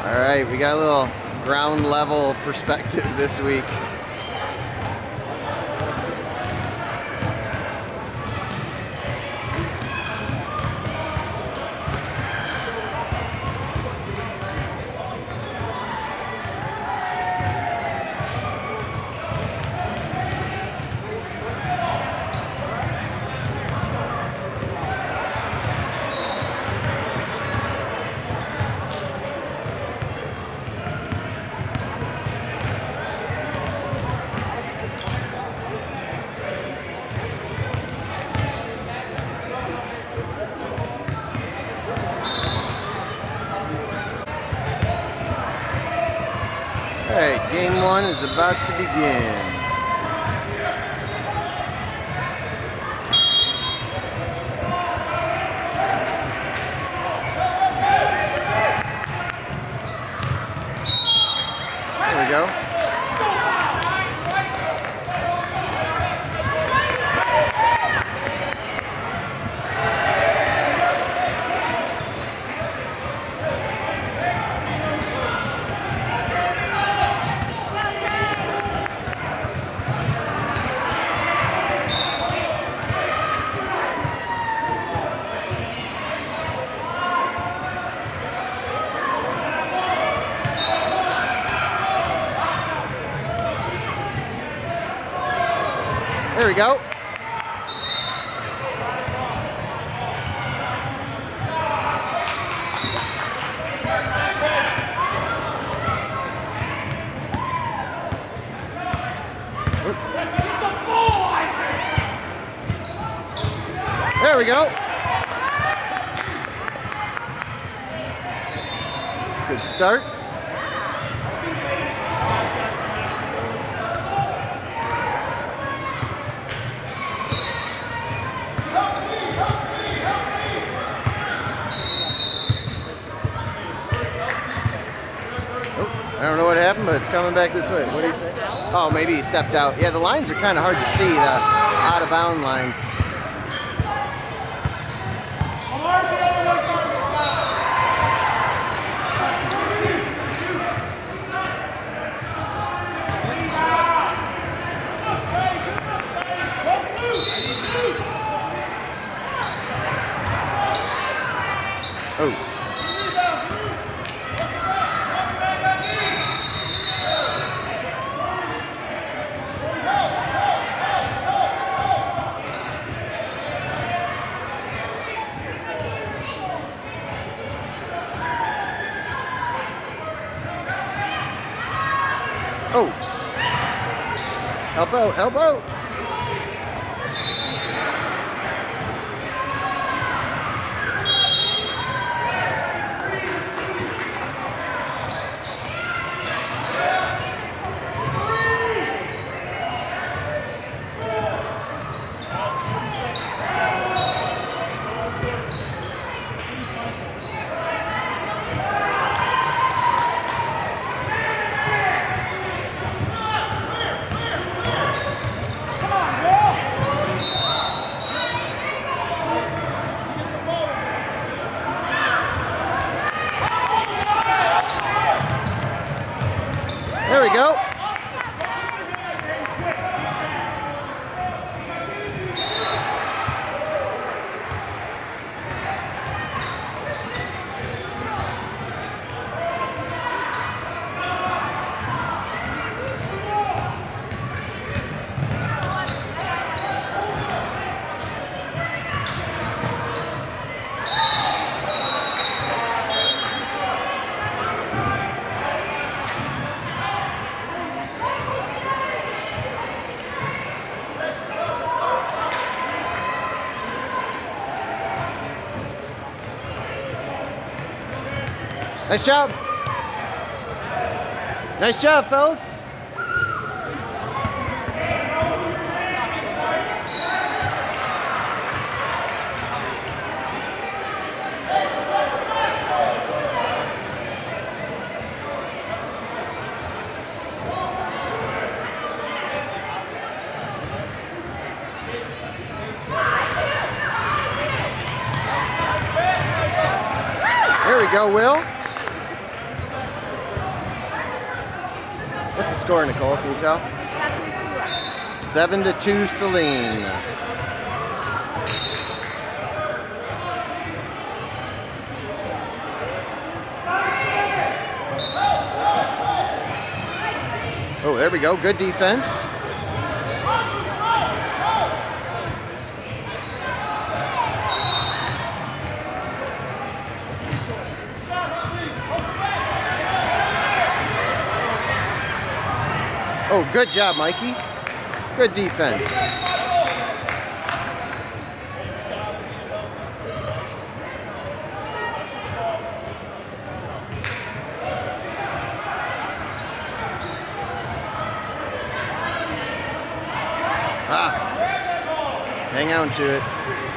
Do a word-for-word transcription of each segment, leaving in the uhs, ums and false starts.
All right, we got a little ground level perspective this week. Alright, game one is about to begin. There we go. There we go. There we go. Good start. I don't know what happened, but it's coming back this way. What do you think? Oh, maybe he stepped out. Yeah, the lines are kind of hard to see, the out of bound lines. Oh. Oh, help out, help out. There we go. Nice job. Nice job, fellas. There we go, Will. What's the score, Nicole? Can you tell? Seven to two, Celine. Oh, there we go. Good defense. Oh, good job, Mikey. Good defense. Ah, hang on to it.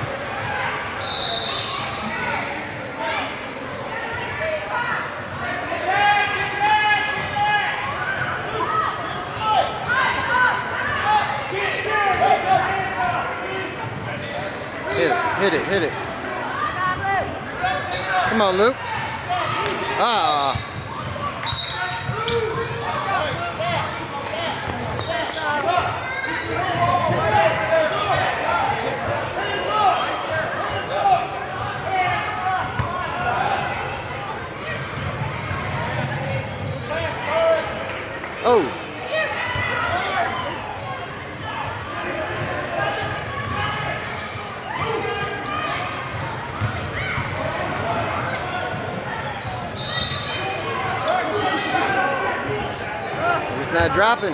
Hit it, hit it, hit it. Come on, Luke. Ah. Oh. It's not dropping.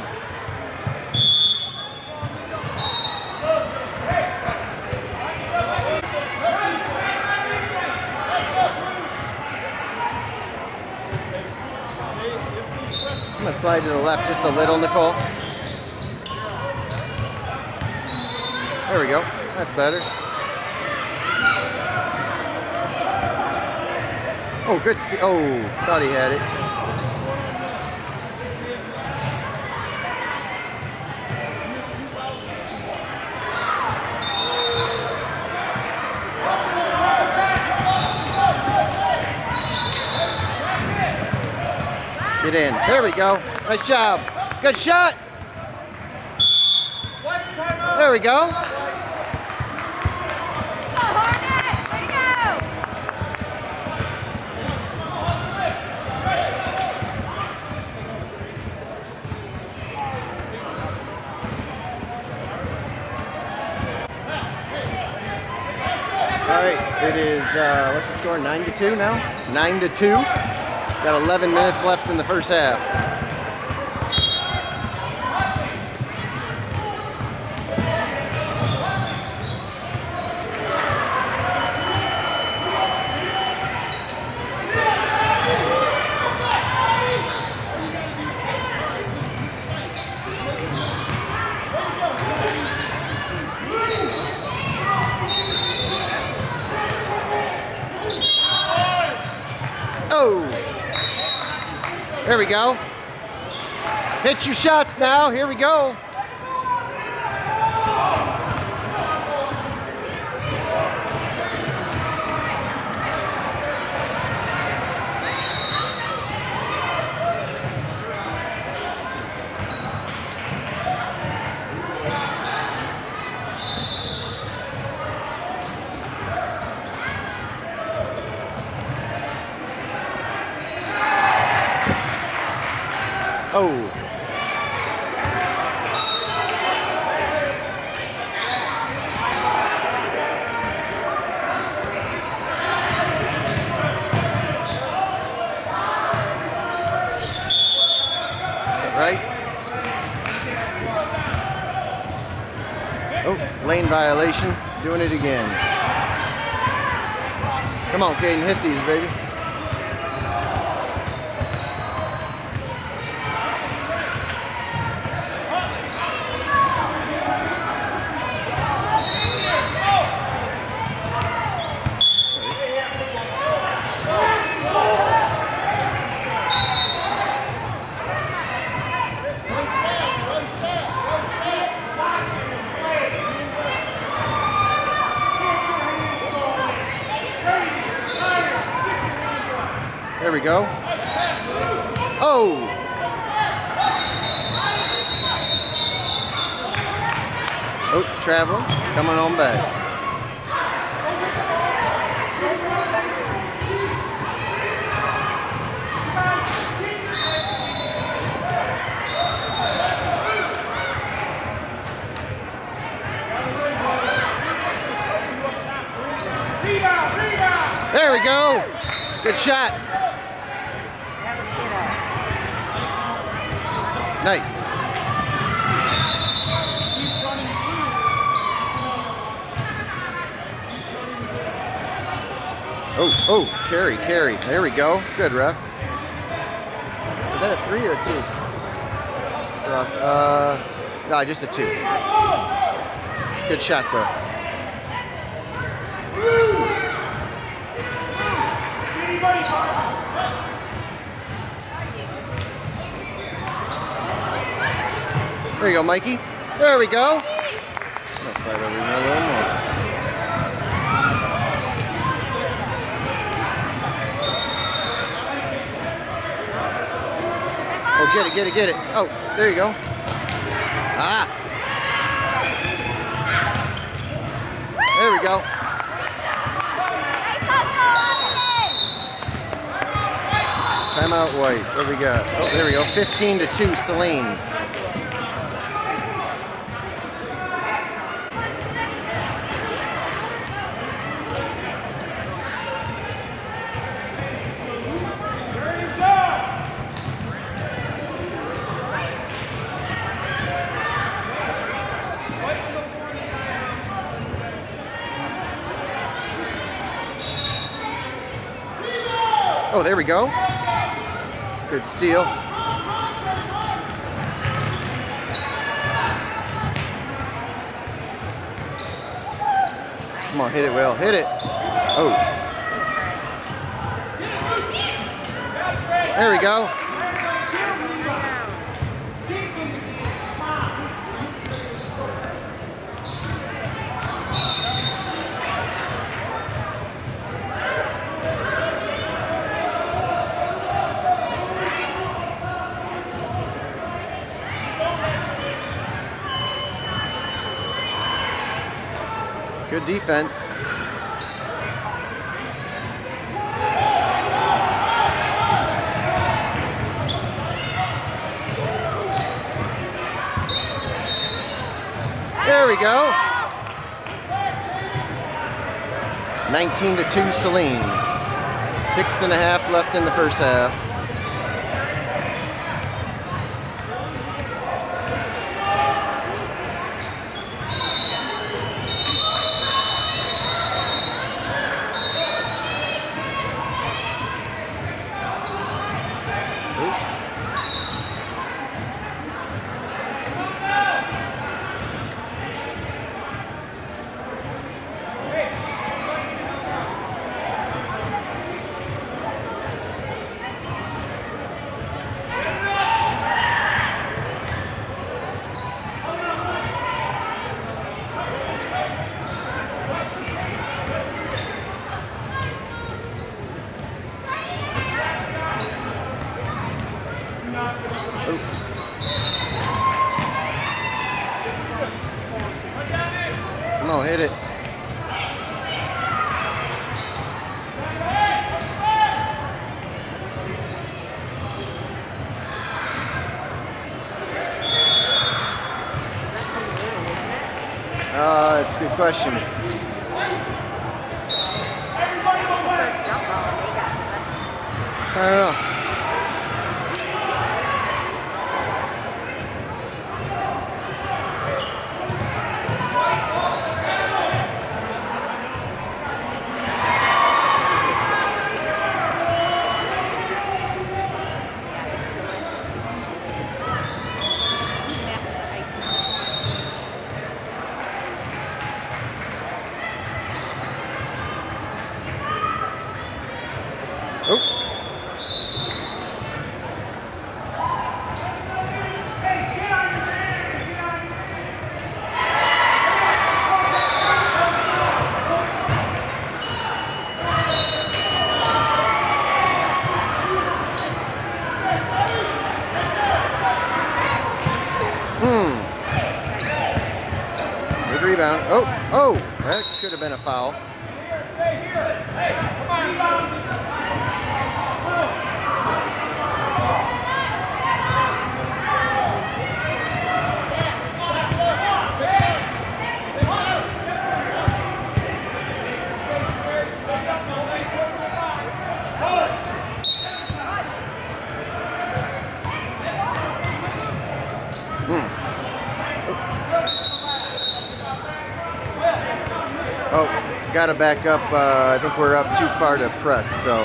I'm gonna slide to the left just a little, Nicole. There we go. That's better. Oh, good. St oh, thought he had it. Get in. There we go. Nice job. Good shot. There we go. All right, it is, uh, what's the score, nine to two now? nine to two. Got eleven minutes left in the first half. Oh! There we go. Hit your shots now. Here we go. Oh. Right? Oh, lane violation. Doing it again. Come on, Caden, hit these, baby. There we go. Oh! Oh, traveling, coming on back. There we go. Good shot. Nice. Oh, oh, carry, carry. There we go. Good, ref. Is that a three or a two? For us? Uh, no, just a two. Good shot, though. There you go, Mikey. There we go. Let's slide over here a little more. Oh, get it, get it, get it. Oh, there you go. Ah. There we go. Timeout White. What do we got? Oh, there we go. fifteen to two, Celine. Oh, there we go. Good steal. Come on, hit it, Will. Hit it. Oh. There we go. Good defense. There we go. nineteen to two, Celine. Six and a half left in the first half. Come on, hit it. Uh, it's a good question. I don't know. Oh. rebound. Oh, oh, that could have been a foul. Oh, got to back up. Uh, I think we're up too far to press, so.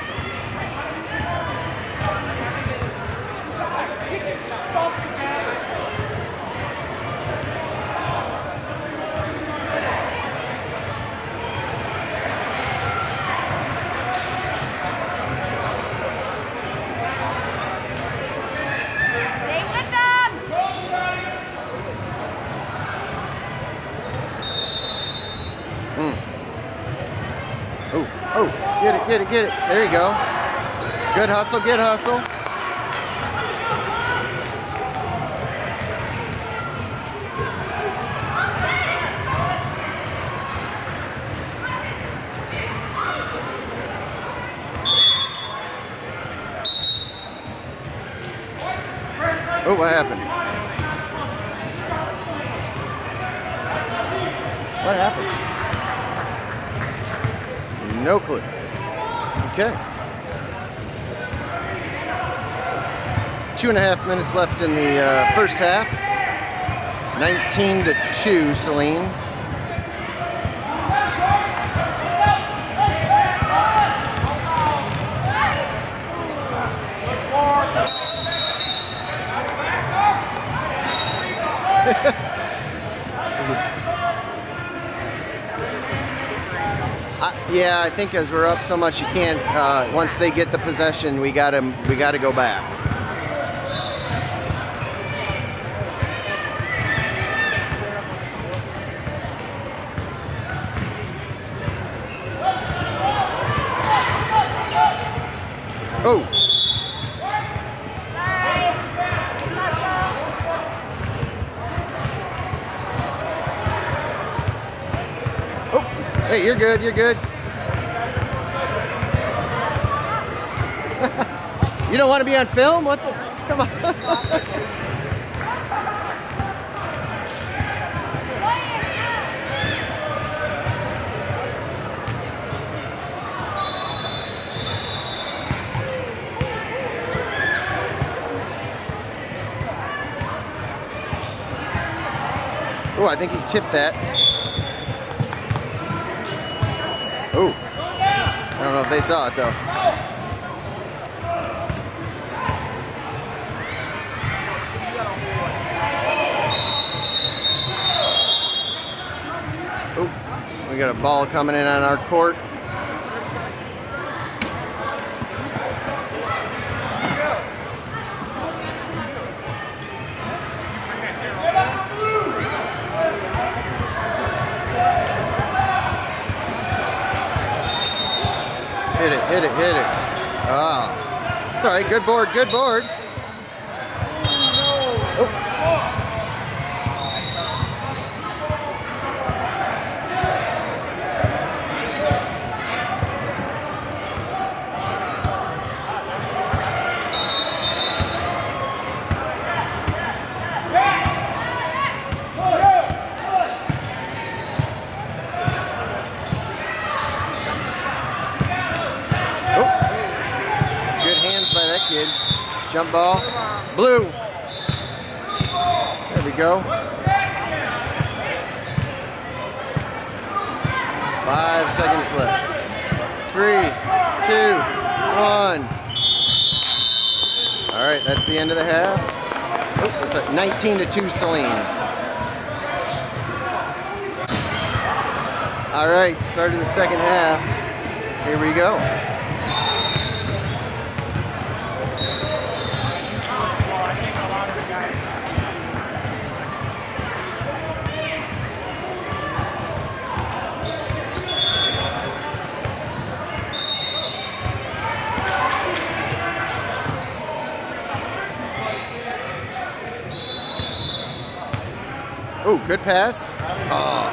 Oh, get it, get it, get it. There you go. Good hustle, good hustle. Oh, what happened? What happened? No clue. Okay. Two and a half minutes left in the uh, first half. nineteen to two, Saline. Uh, yeah, I think as we're up so much, you can't. Uh, once they get the possession, we got to we got to go back. Oh. Hey, you're good, you're good. You don't want to be on film? What the? Come on. Oh, I think he tipped that. Oh, I don't know if they saw it though. Oh, we got a ball coming in on our court. Hit it, hit it, hit it. Ah, it's all right. Good board, good board. Oh. Kid. Jump ball. Blue. There we go. Five seconds left. Three, two, one. All right, that's the end of the half. Oh, it's like nineteen to two Saline. All right, start of the second half. Here we go. Oh, good pass. Oh.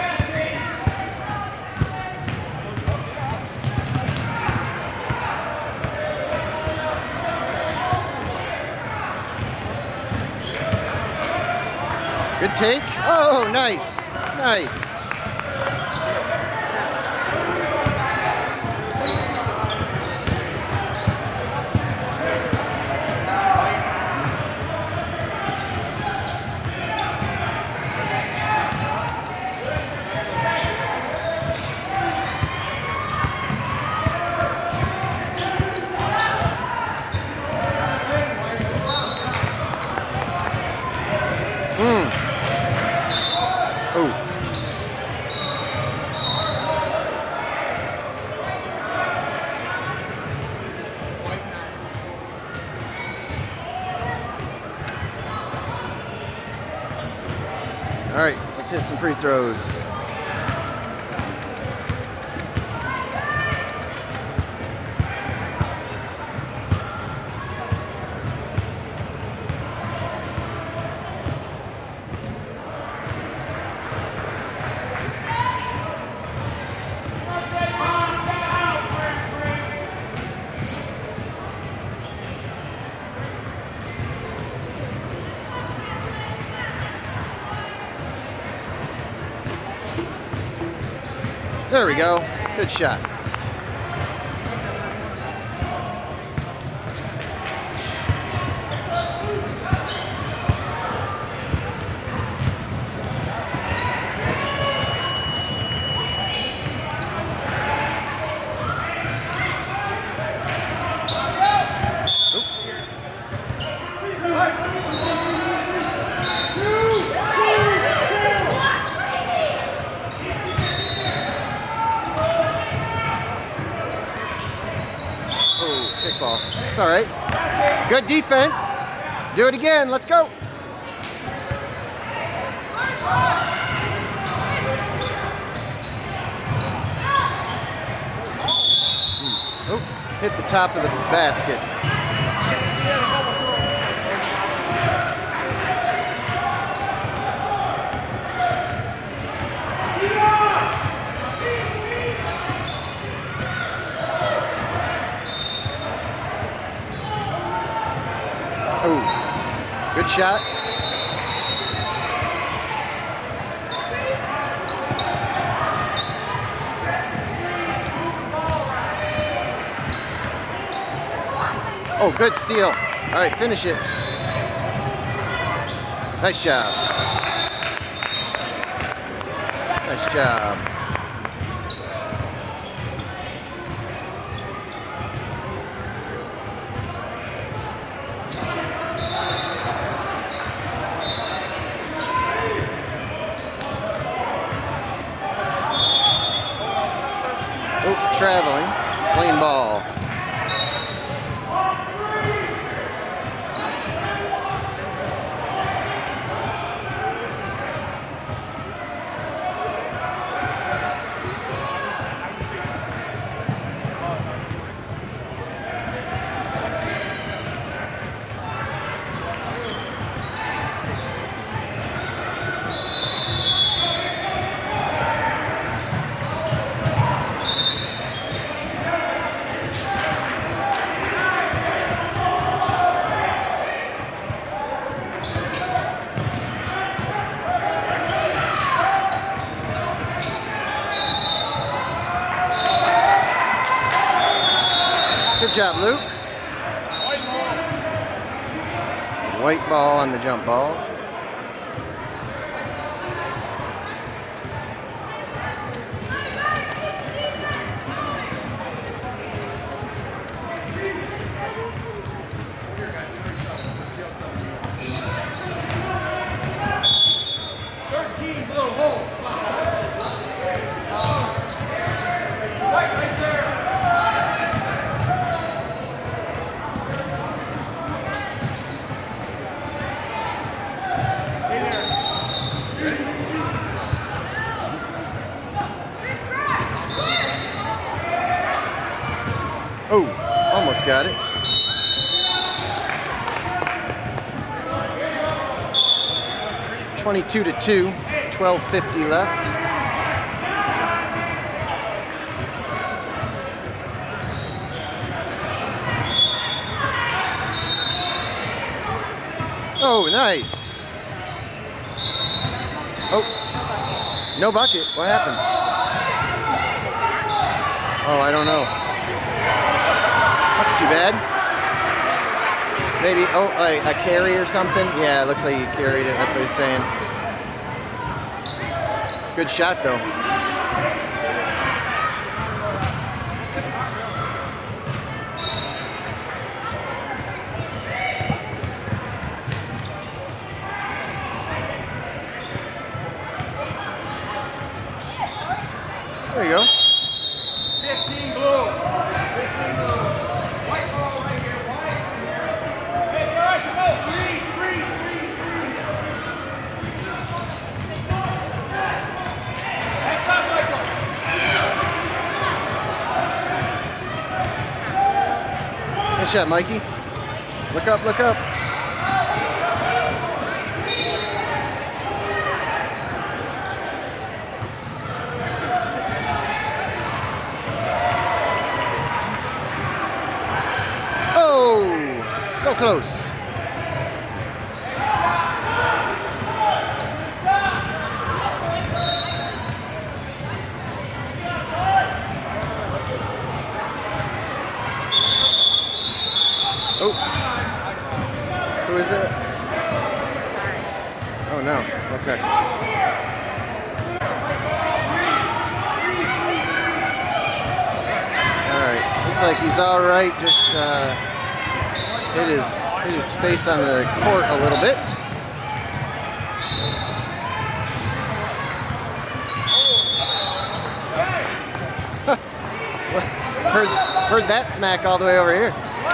Good take. Oh, nice. Nice. All right, let's hit some free throws. There we go. Good shot. Kickball. It's all right. Good defense. Do it again. Let's go. Oh, hit the top of the basket. Oh, good shot. Oh, good steal. All right, finish it. Nice job. Nice job. Oh, traveling. Sling ball. Good job, Luke. White ball on the jump ball. thirteen, little hole. White right there. twenty-two to two, twelve fifty left. Oh, nice. Oh, no bucket. What happened? Oh, I don't know. That's too bad. Maybe, oh, like a carry or something? Yeah, it looks like he carried it. That's what he's saying. Good shot, though. There you go. fifteen blue. fifteen blue. White ball right here. White. Hey, all right, go. Green, green, green, green. Hey, stop, Michael. Good shot, Mikey. Look up, look up. So close. Oh. Who is it? Oh no. Okay. All right. Looks like he's all right. Just uh, hit his hit his face on the court a little bit. heard heard that smack all the way over here.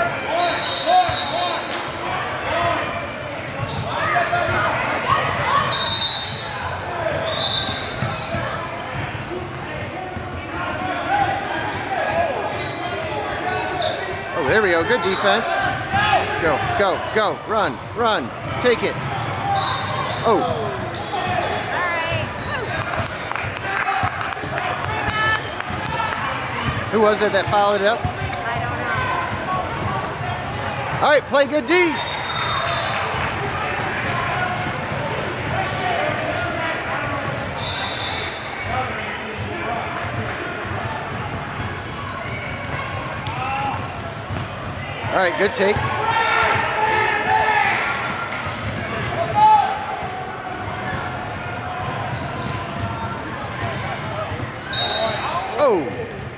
Oh, there we go. Good defense. Go, go, go. Run, run. Take it. Oh. Who was it that followed it up? I don't know. All right, play good D. All right, good take. Oh.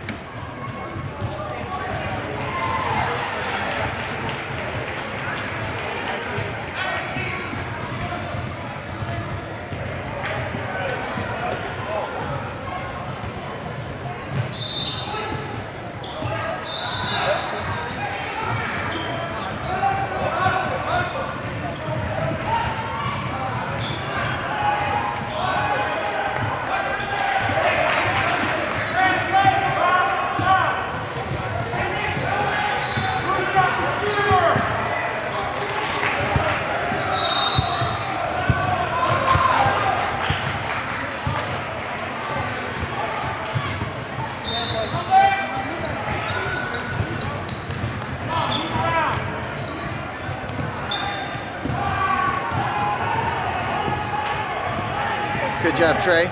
Good job, Trey.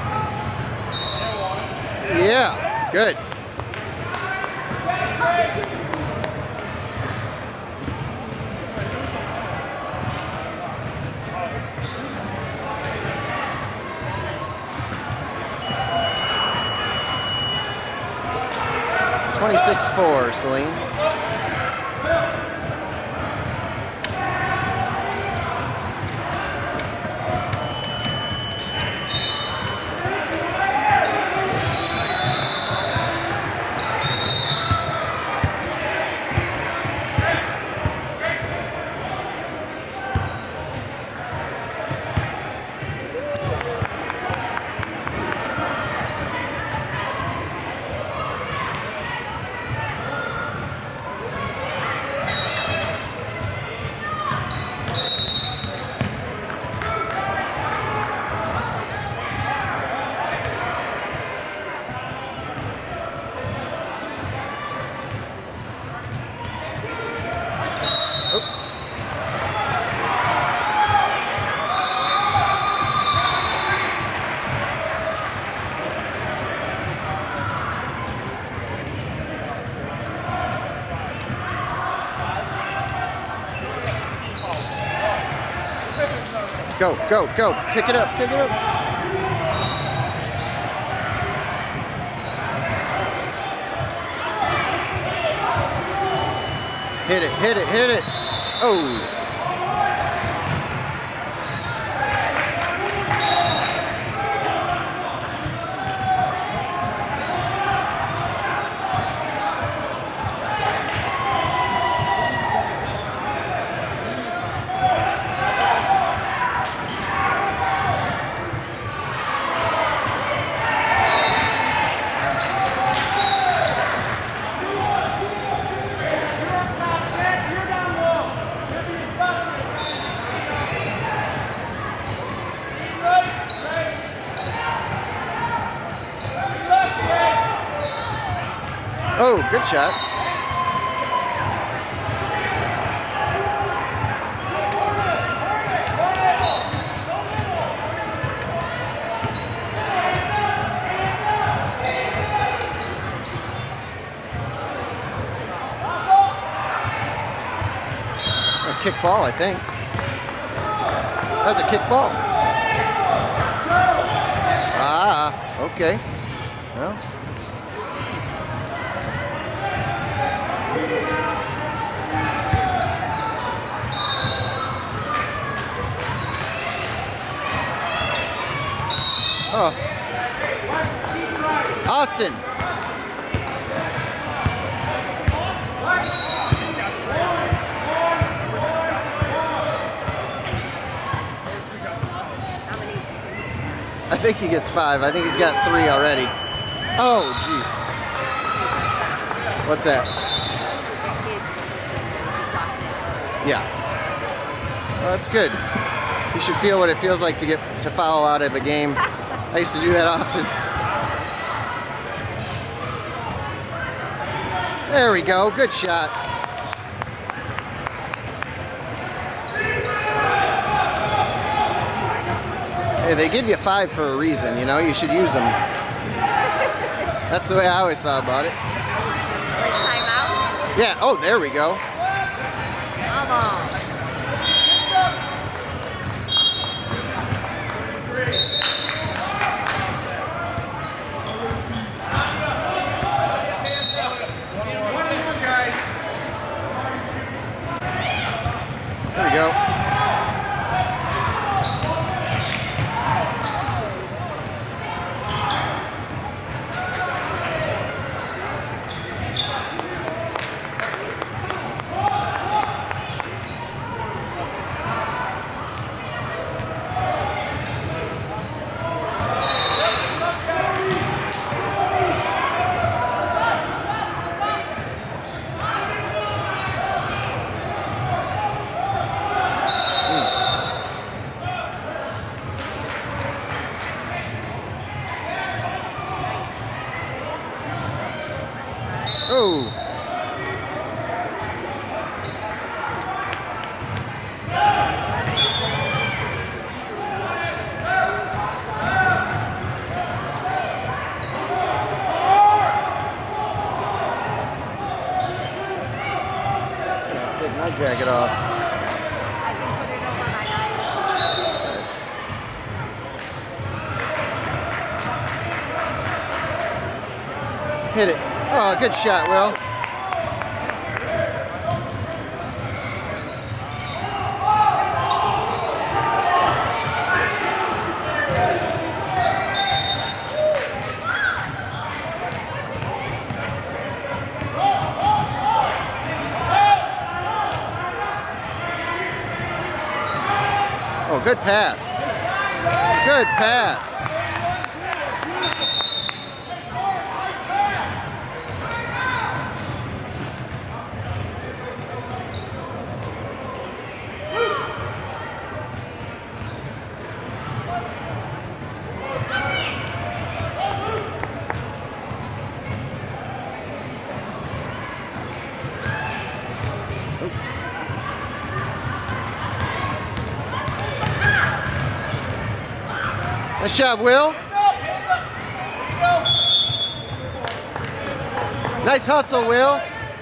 Yeah, good. twenty-six four, Celine. Oh. Go, go, go. Pick it up, pick it up. Hit it, hit it, hit it. Oh. Oh, good shot. A kick ball, I think. That was a kick ball. Ah, okay. Well. Oh. Austin. I think he gets five. I think he's got three already. Oh, jeez. What's that? Yeah. Well, that's good. You should feel what it feels like to get to foul out of a game. I used to do that often. There we go. Good shot. Hey, they give you five for a reason, you know? You should use them. That's the way I always thought about it. Like timeout? Yeah. Oh, there we go. Come on. There we go. Oh. Take my jacket off. I can put it over my eyes. Hit it. Oh, good shot, Will. Oh, good pass. Good pass. Nice job, Will. Nice hustle, Will.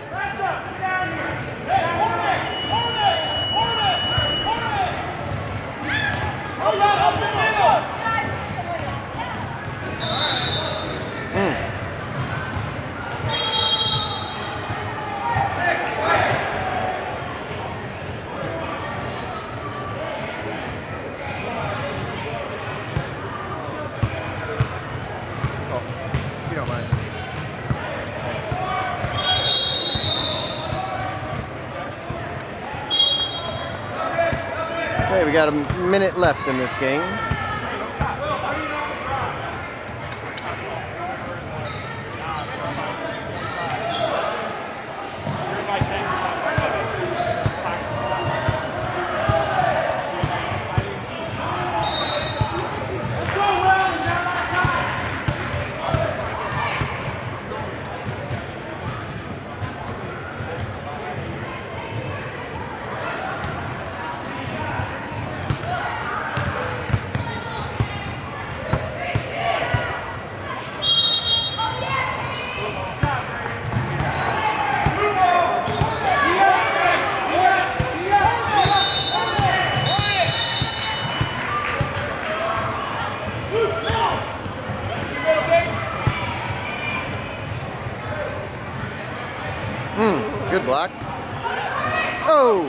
Okay, we got a minute left in this game. Hmm, good block. Oh!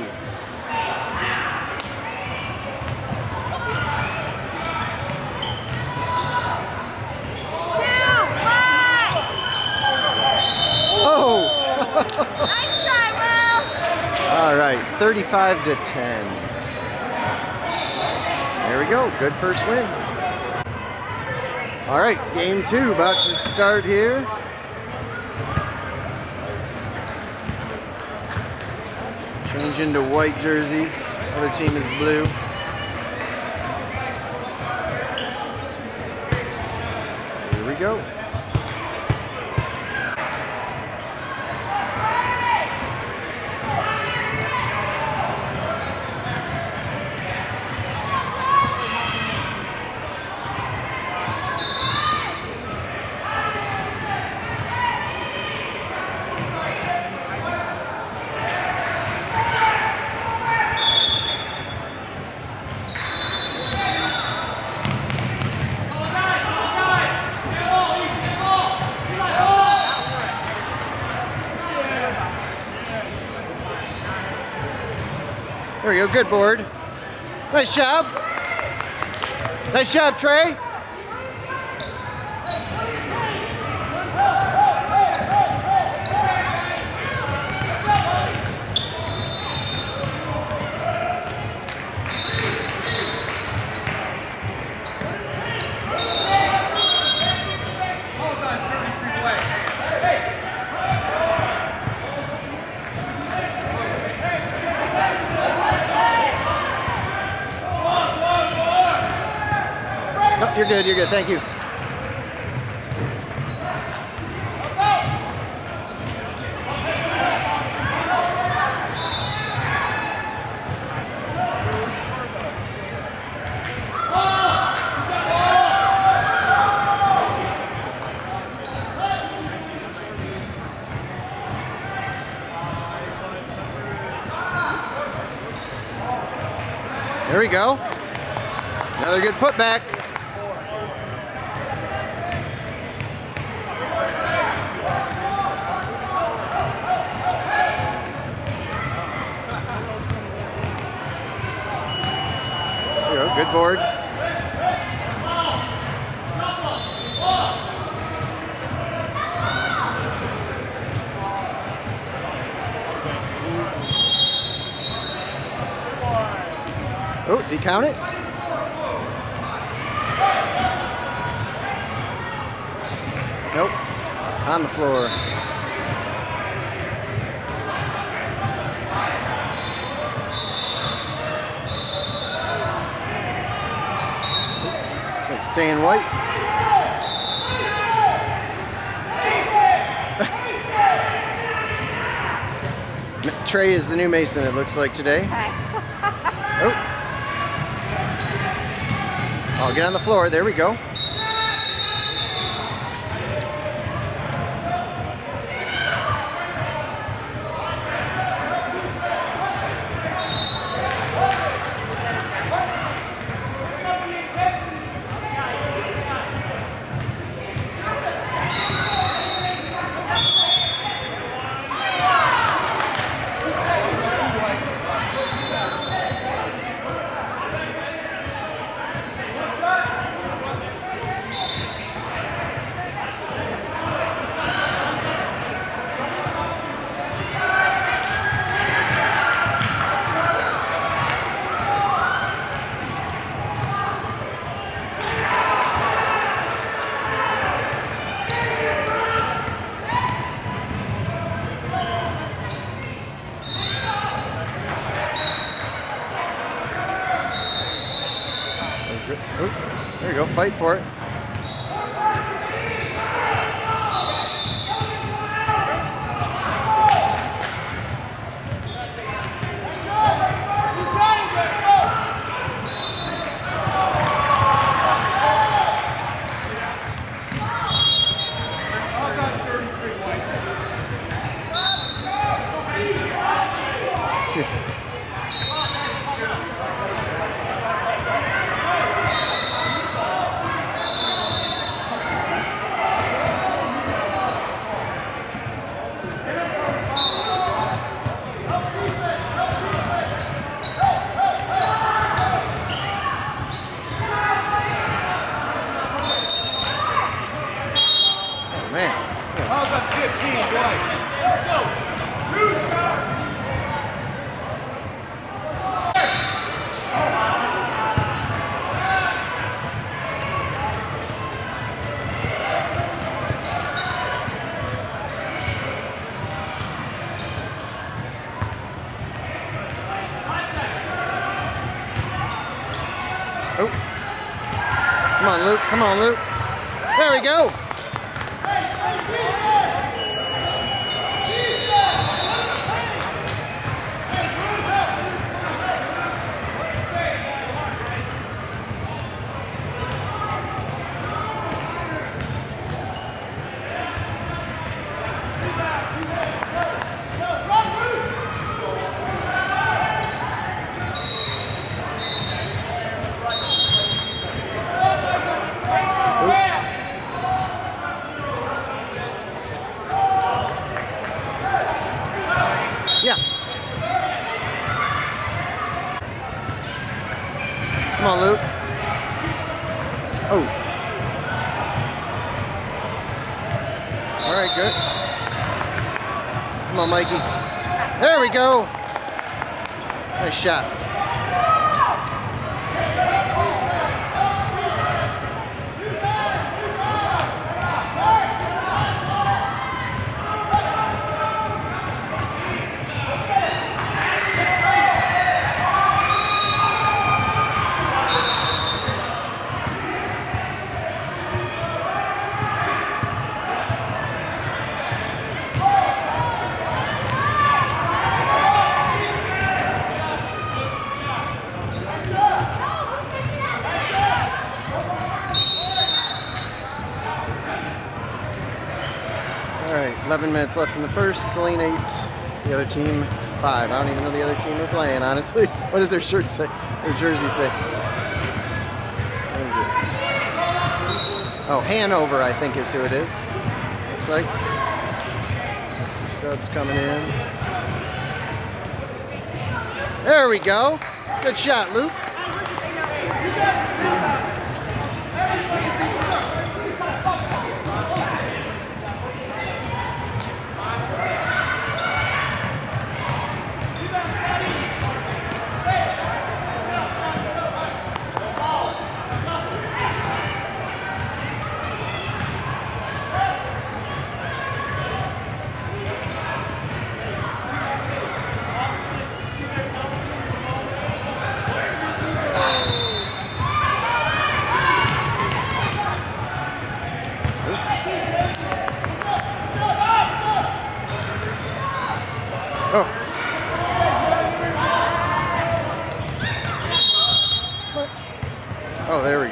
Oh! Nice try, Will. All right, thirty-five to ten. There we go, good first win. All right, game two about to start here. Change into white jerseys. Other team is blue. Here we go. There we go, good board. Nice job. Nice job, Trey. No, you're good, you're good, thank you. There we go. Another good putback. There we go, good board. Oh, did he count it? Nope. On the floor. Looks like staying white. Trey is the new Mason, it looks like today. Okay. Oh. Oh, get on the floor. There we go. Oh, there you go. Fight for it. How's that fifteen, Dwight? Oh. Come on, Luke. Come on, Luke. There we go. Come on, Luke. Oh. All right, good. Come on, Mikey. There we go. Nice shot. eleven minutes left in the first. Saline eight. The other team five. I don't even know the other team they're playing, honestly. What does their shirt say? Their jersey say? What is it? Oh, Hanover, I think is who it is. Looks like. Some subs coming in. There we go. Good shot, Luke.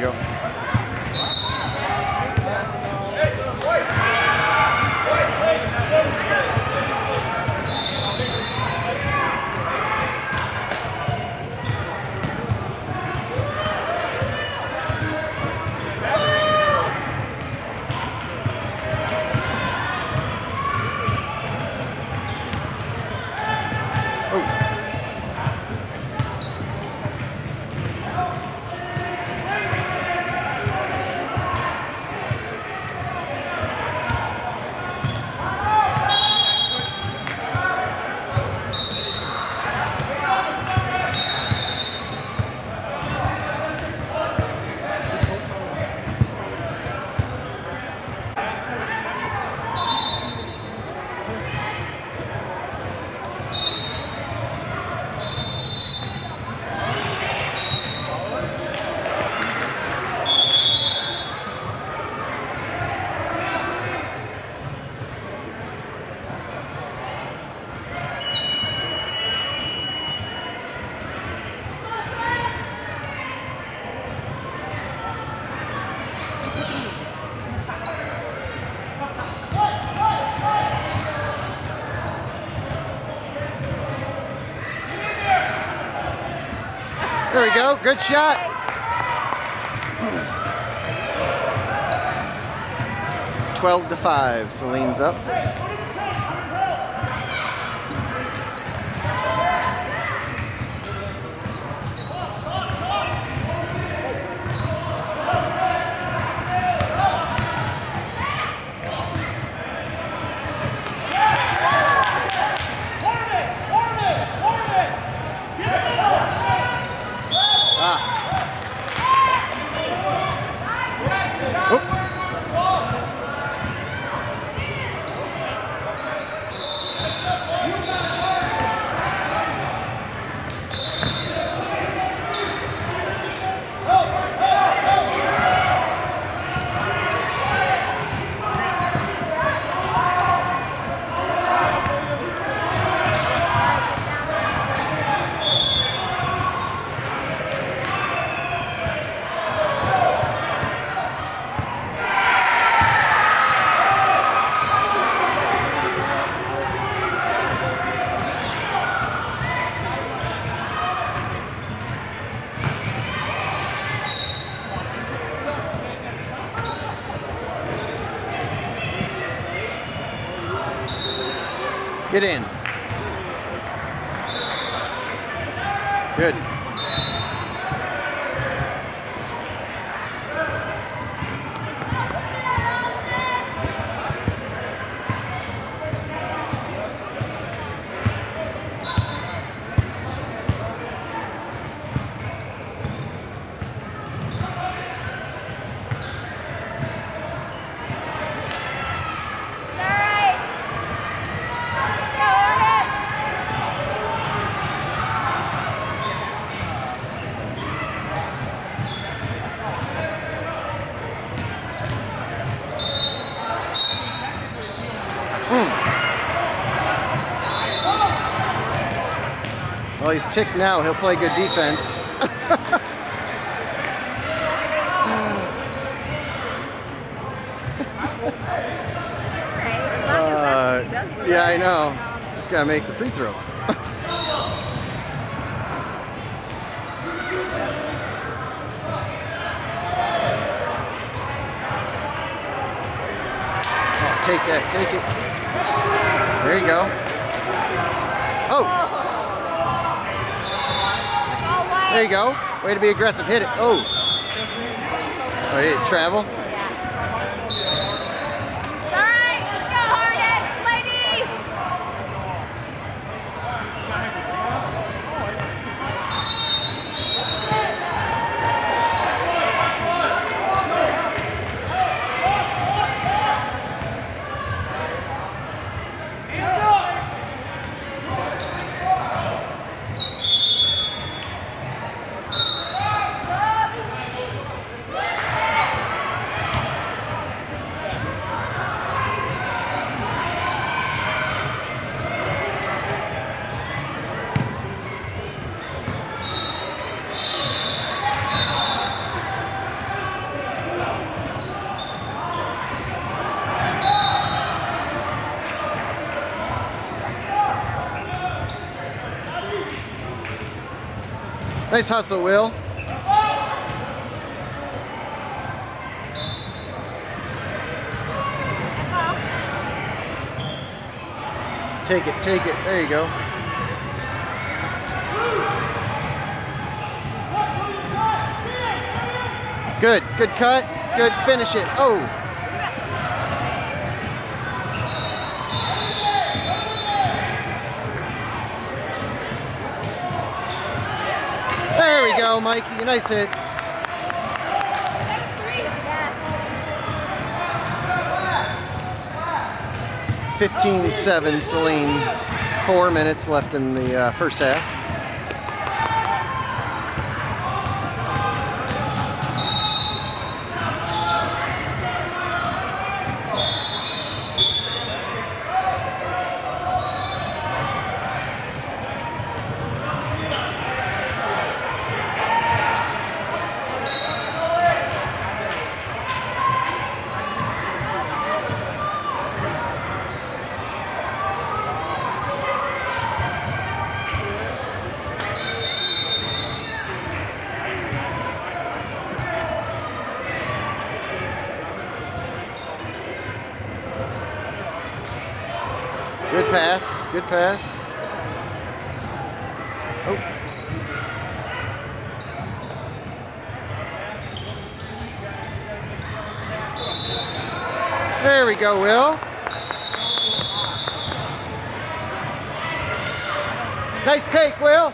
go. There we go, good shot. twelve to five, Celine's up. Get in. Good. Well, he's ticked now. He'll play good defense. uh, yeah, I know. Just gotta make the free throws. Oh, take that. Take it. There you go. Oh. There you go. Way to be aggressive. Hit it. Oh. Oh, hit it. Travel. Nice hustle, Will. Take it, take it. There you go. Good, good cut. Good, finish it. Oh. There we go, Mikey. Nice hit. fifteen seven, Celine. Four minutes left in the uh, first half. Good pass, good pass. Oh. There we go, Will. Nice take, Will.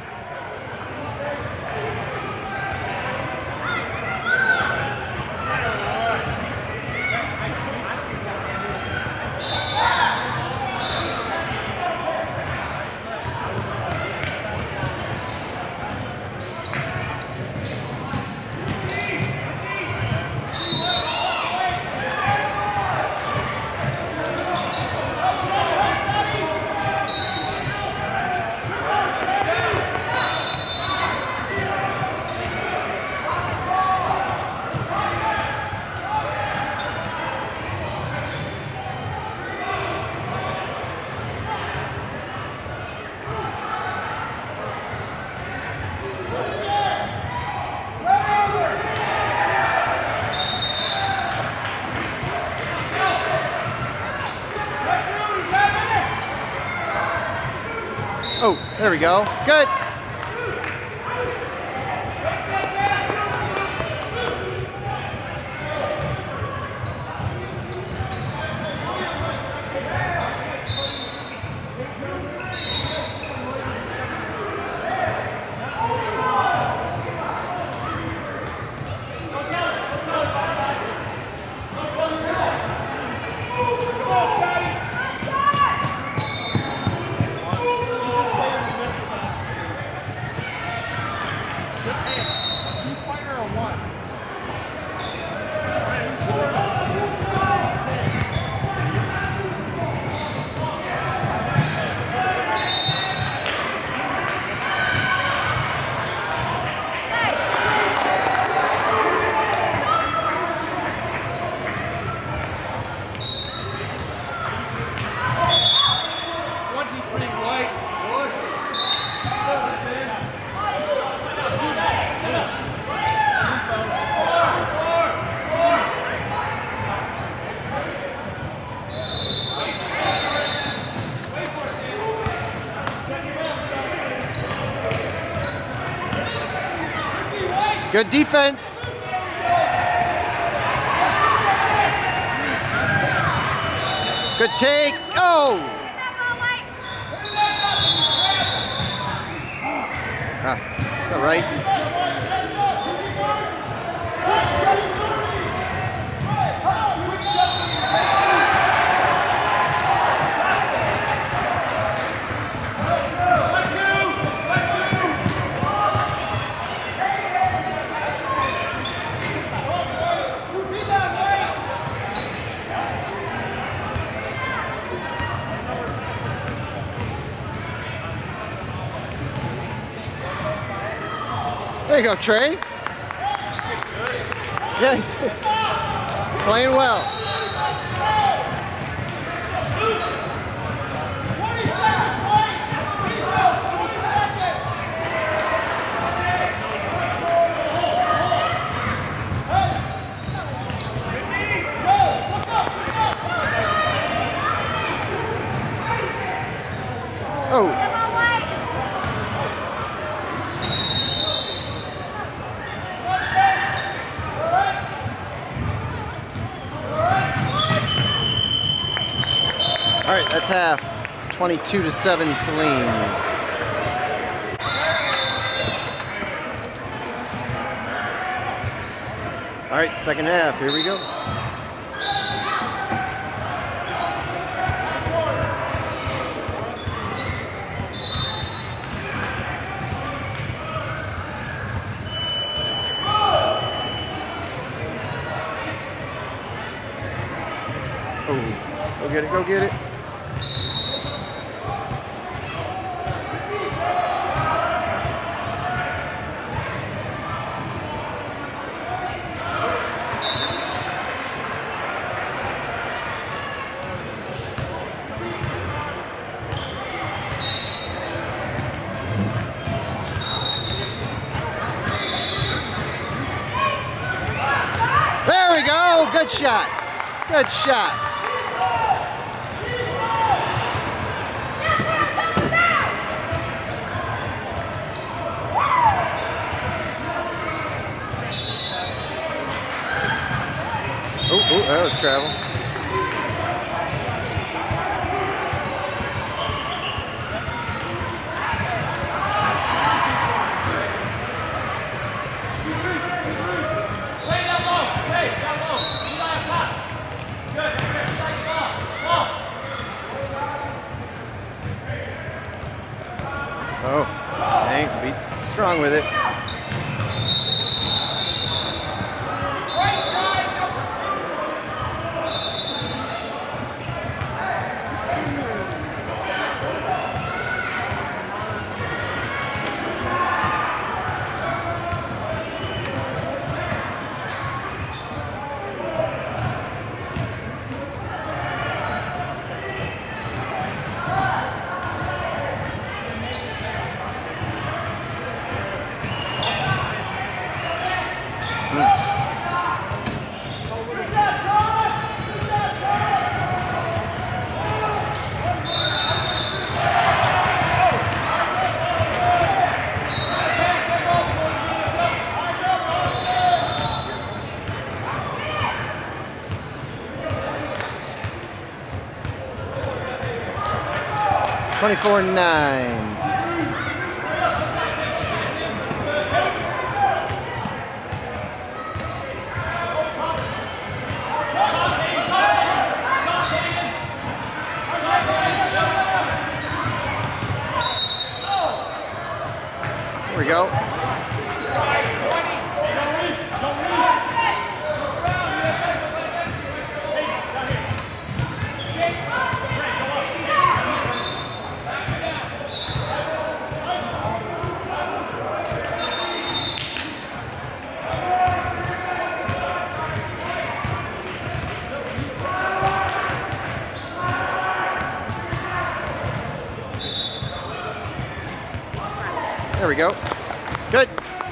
Oh, there we go. Good. Good defense. Good take. Oh! Ah, it's all right. There you go, Trey. Yeah, he's playing well. right, that's half. twenty-two to seven, Saline. All right, second half. Here we go. Oh, go get it, go get it. There we go, good shot, good shot. Oh, oh, that was travel. Play down low. Play down low. Eli up top. Good. Like ball. Ball. Oh, dang, be strong with it. Right side. Number twenty-four nine. There we go. There we go. Good.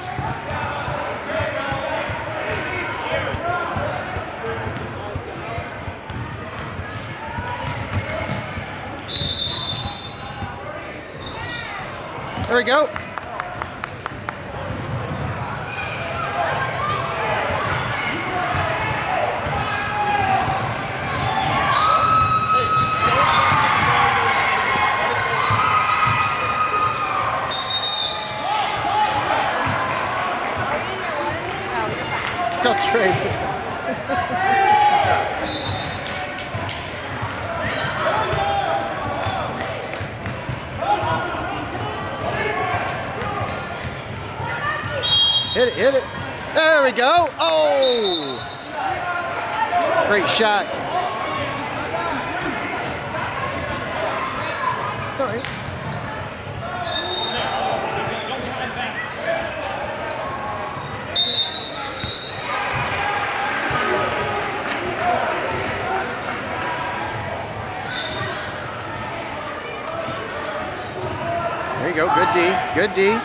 There we go. Tell Trey. Hit it, hit it. There we go. Oh! Great shot. It's all right. There you go. Good D. Good D.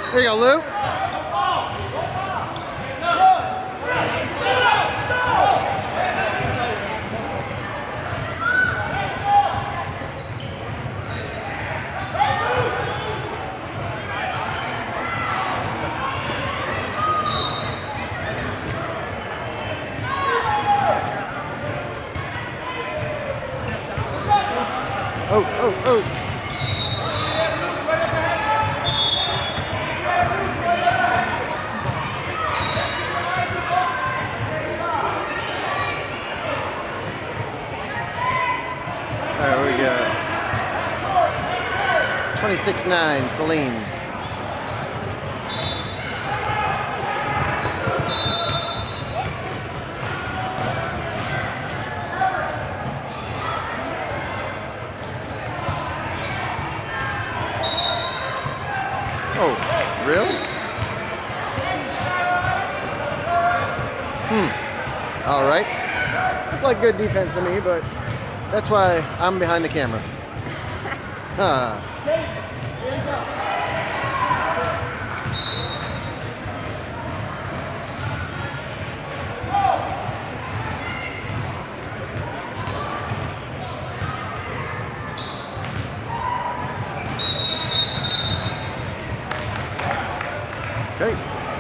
There you go, Luke. Oh, oh, oh. All right, what do we got? twenty-six nine, Celine. Oh, really? Hmm. All right. Looked like good defense to me, but that's why I'm behind the camera. Huh. Okay.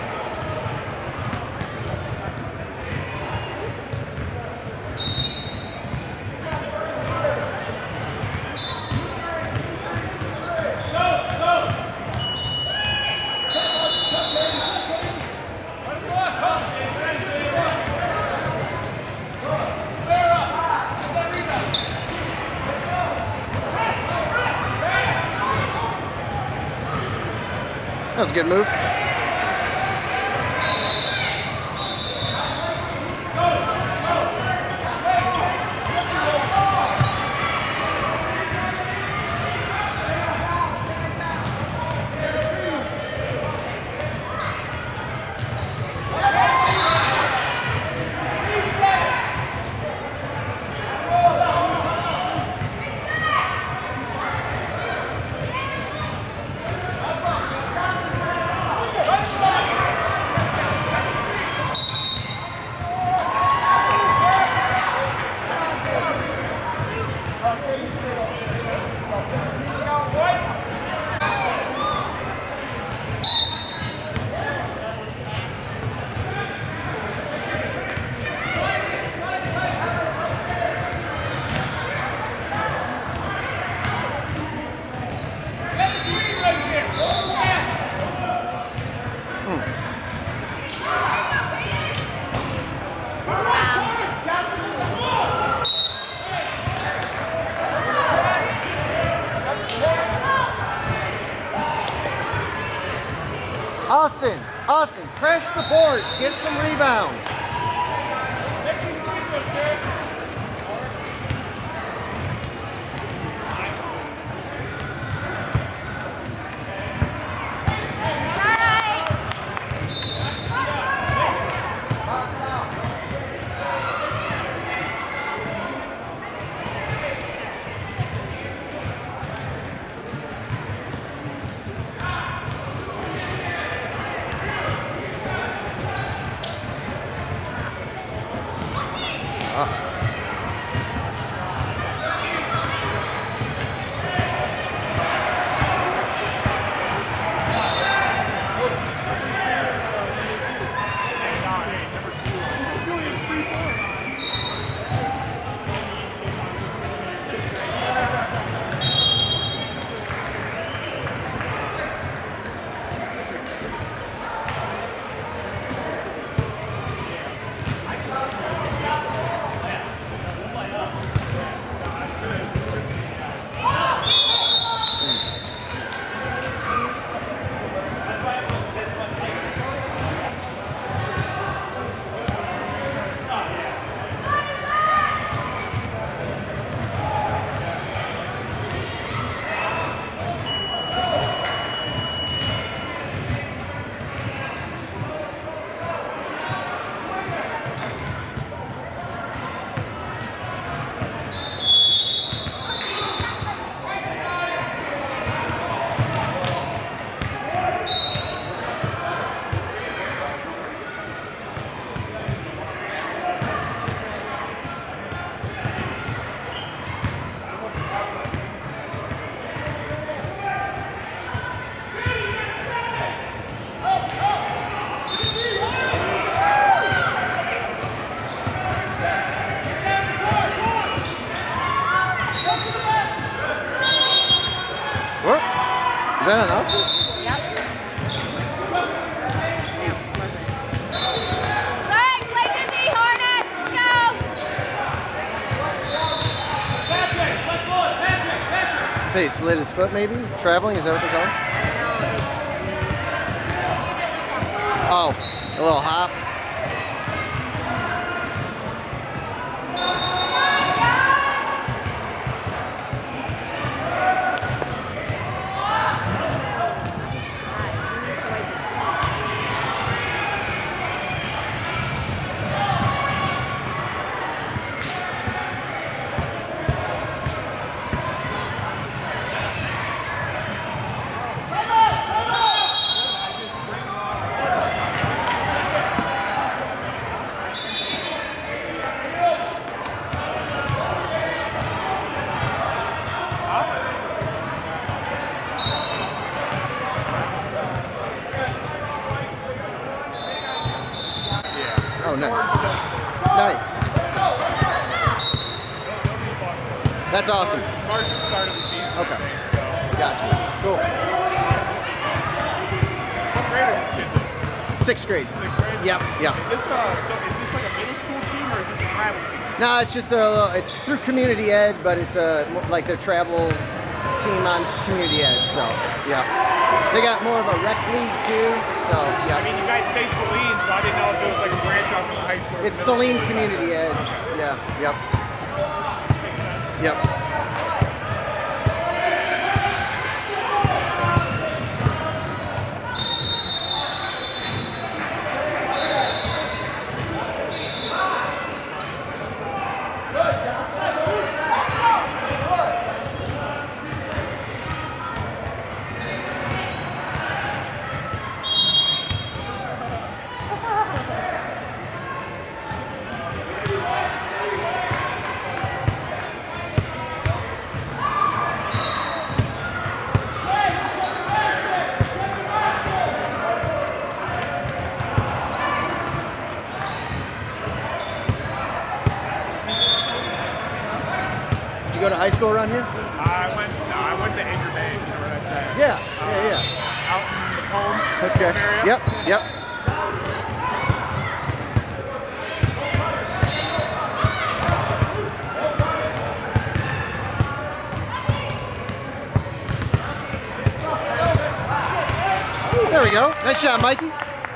That was a good move. Austin, Austin, crash the boards, get some rebounds. What? Is that an Austin? Yep. Alright, play with me, Hornet. Let's go. Patrick, let's look. Patrick, Patrick. Say he slid his foot maybe? Traveling, is that what they call it? Oh, a little hop. Oh, nice. Nice. That's awesome. March the start of the season. Okay. Gotcha. Cool. What grade are these kids in? Sixth grade. Sixth grade? Yep, yep. Is this, uh, so is this like a middle school team or is this a travel team? No, it's just a little, it's through community ed, but it's a like their travel team on community ed. So yeah, they got more of a rec league too. So yeah. I mean, you guys say Saline, so I didn't know if it was like a branch off from the high school. or It's middle Saline school or Community Ed. Yeah. Yep. Yep. Did you go to high school around here? I went, no, I went to Anchor Bay, you know where that's at. Yeah. Yeah. Yeah. Out in the home Okay. area. Yep. Yep. There we go. Nice shot, Mikey.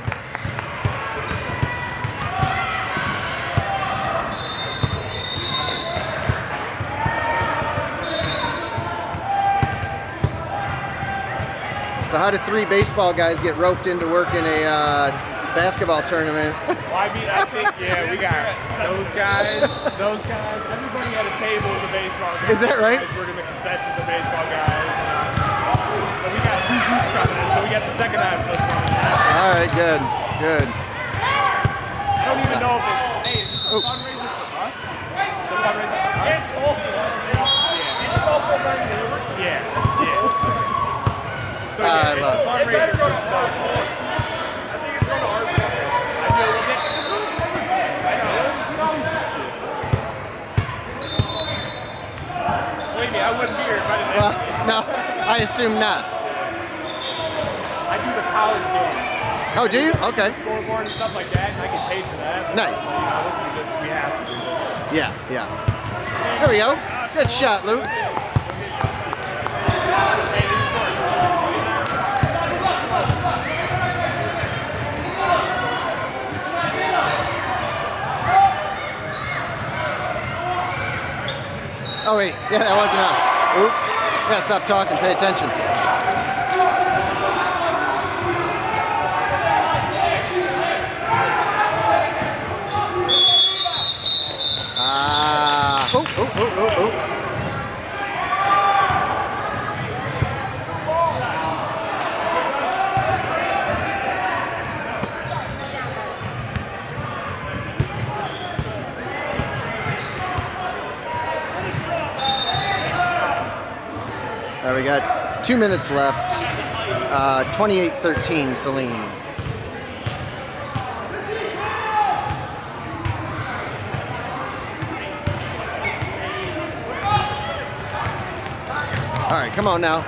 So how do three baseball guys get roped into working a uh, basketball tournament? Well, I mean, I think, yeah, we got those guys, those guys. Everybody at a table is a baseball guy. Is that right? We're in the concessions of baseball guys. So we got two groups coming in, so we got the second half of this coming in. All right, good, good. I don't even know if it's, hey, is this a Oh. fundraiser for us? It's a fundraiser for us? It's softball. Yeah. It's softball's our neighbor? Yeah, yeah. So I yeah, it's love a it. fundraiser for softball. I think it's going to our softball. I know, we'll get, I know, we always do shit. Believe me, I wouldn't be here if I didn't Well, have to. no, I assume not. I do the college games. Oh, do you? Okay. Scoreboard and stuff like that, and I get paid for that. Nice. You know, this is just, we have to do this. Yeah, yeah. There we go. Good shot, Luke. Oh wait, yeah, that wasn't us. Oops. Gotta stop talking, pay attention. Ah. Oh, oh, oh, oh, oh. All right, we got two minutes left. Uh, twenty-eight thirteen, Saline. right, come on now.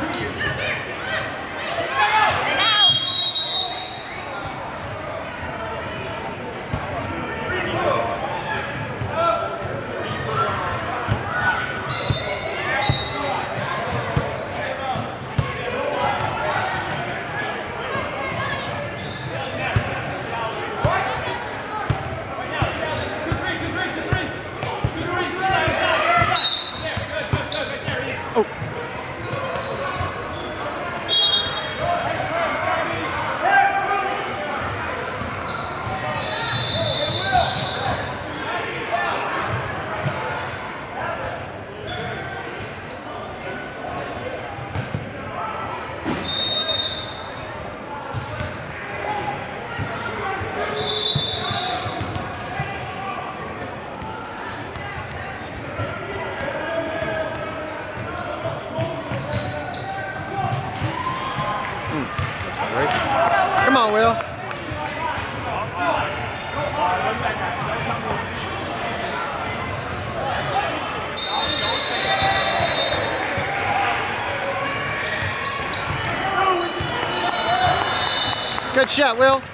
Come on, Will. Good shot, Will.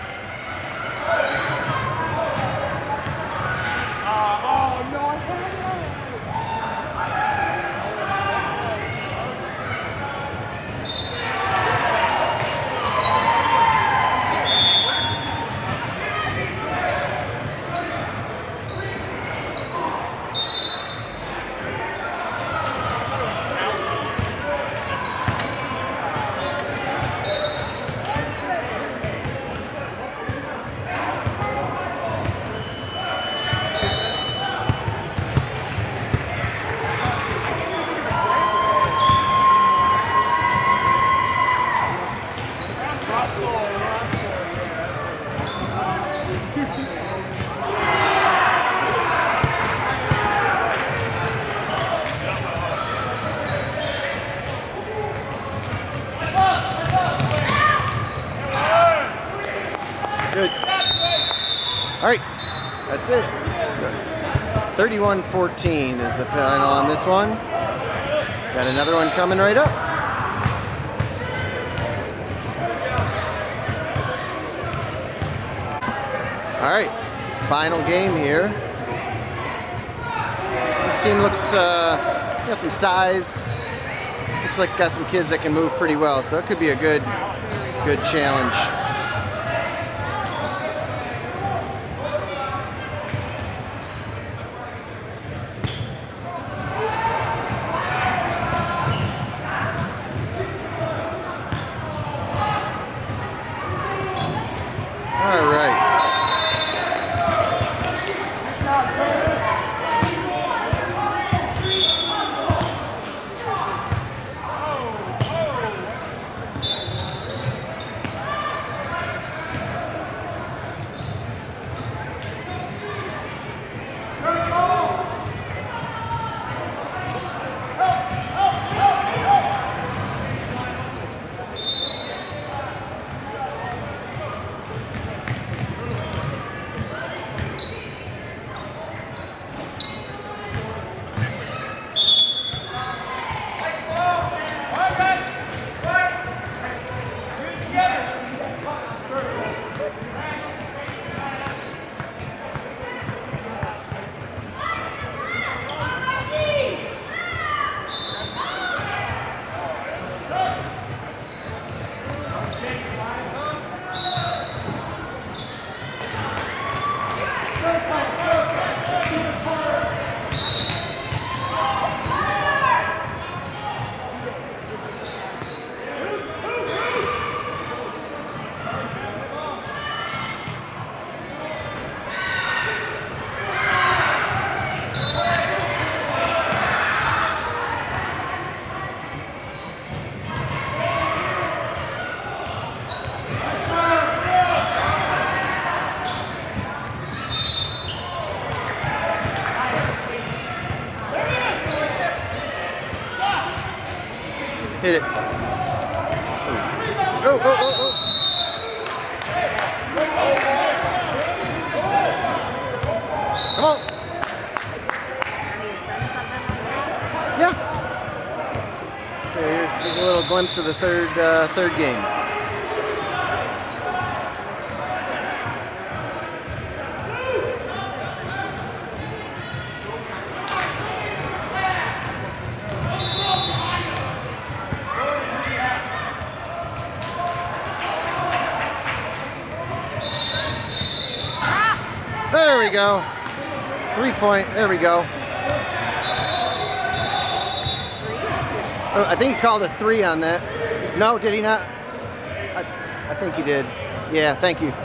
Good. All right, that's it. thirty-one fourteen is the final on this one. Got another one coming right up. All right, final game here. This team looks, uh, got some size. Looks like got some kids that can move pretty well, so it could be a good, good challenge. All right. Hit it. Oh, oh, oh, oh. Come on. Yeah. So here's, here's a little glimpse of the third uh, third game. There we go. Three point. There we go. Oh, I think he called a three on that. No, did he not? I, I think he did. Yeah, thank you.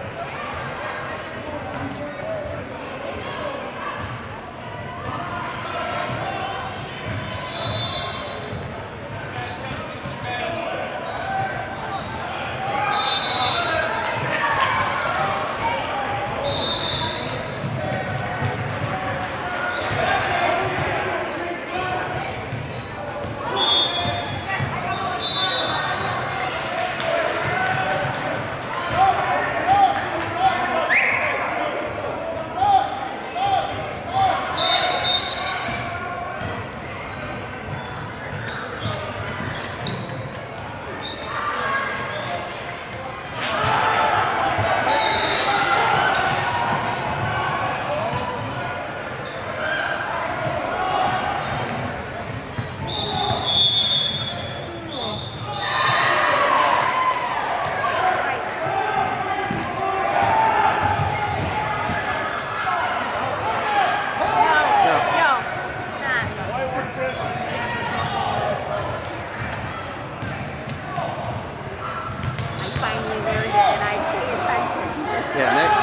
Yeah, Nick.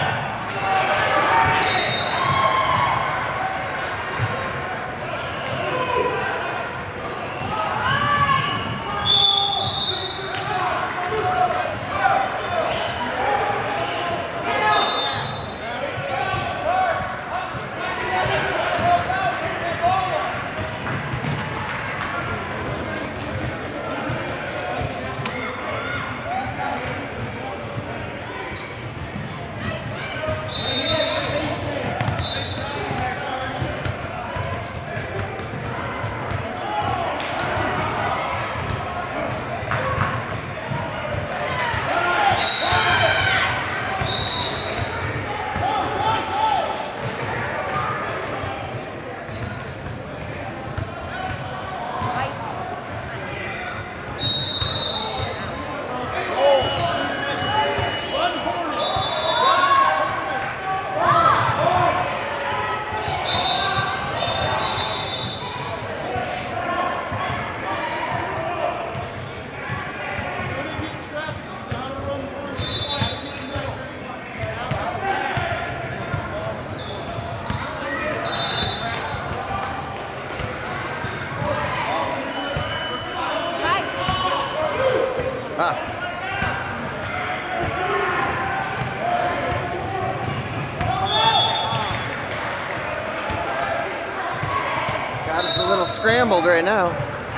Got us a little scrambled right now.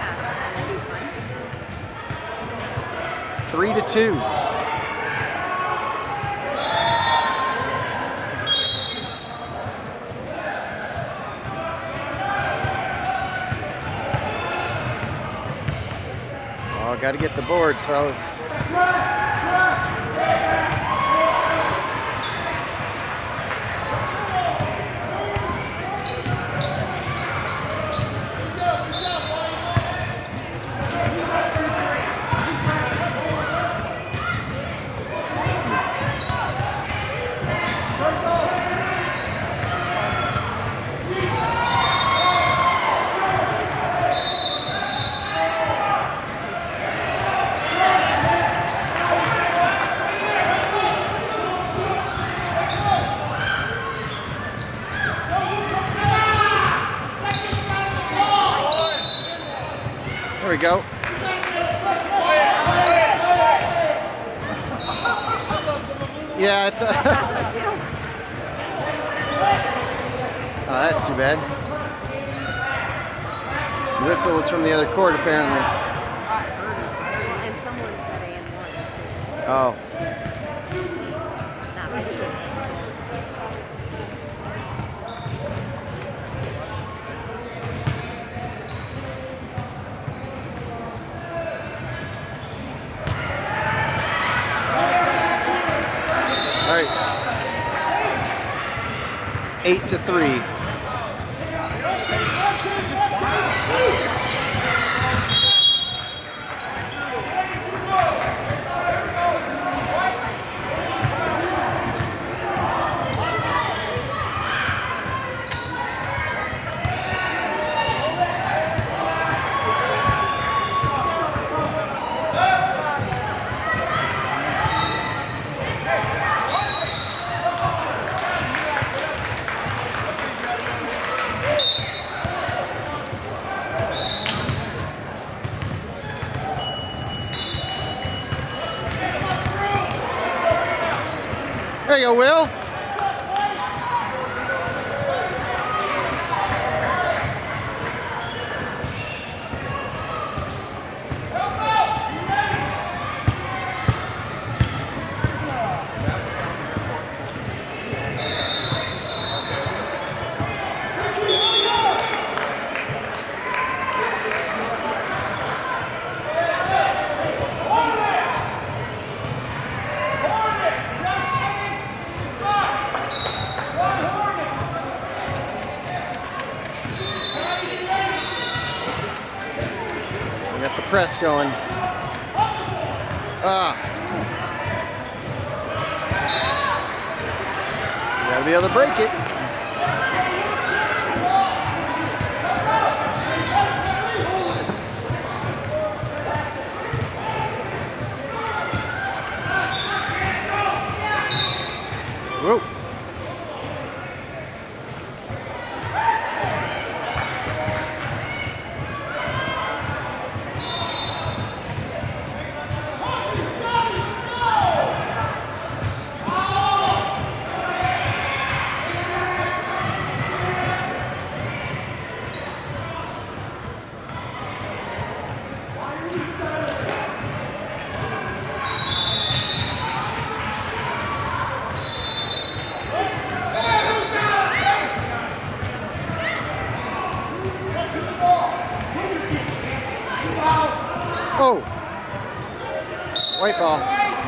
Three to two. Oh, got to get the boards, fellas. There we go. Yeah, I thought. Oh, that's too bad. The whistle was from the other court, apparently. Oh. eight to three. There you go, Will. We got the press going. Ah. You gotta be able to break it. Whoa. Oh, white ball.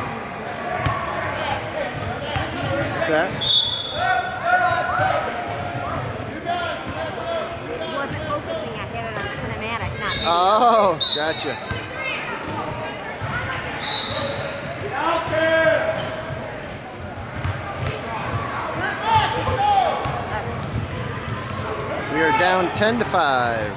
What's that? He wasn't focusing. I had it on cinematic, not video. Oh, gotcha. Out there! We are down ten to five.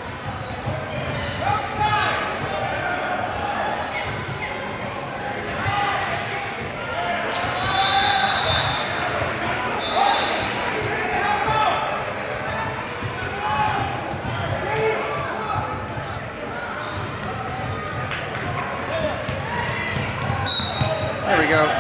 There we go.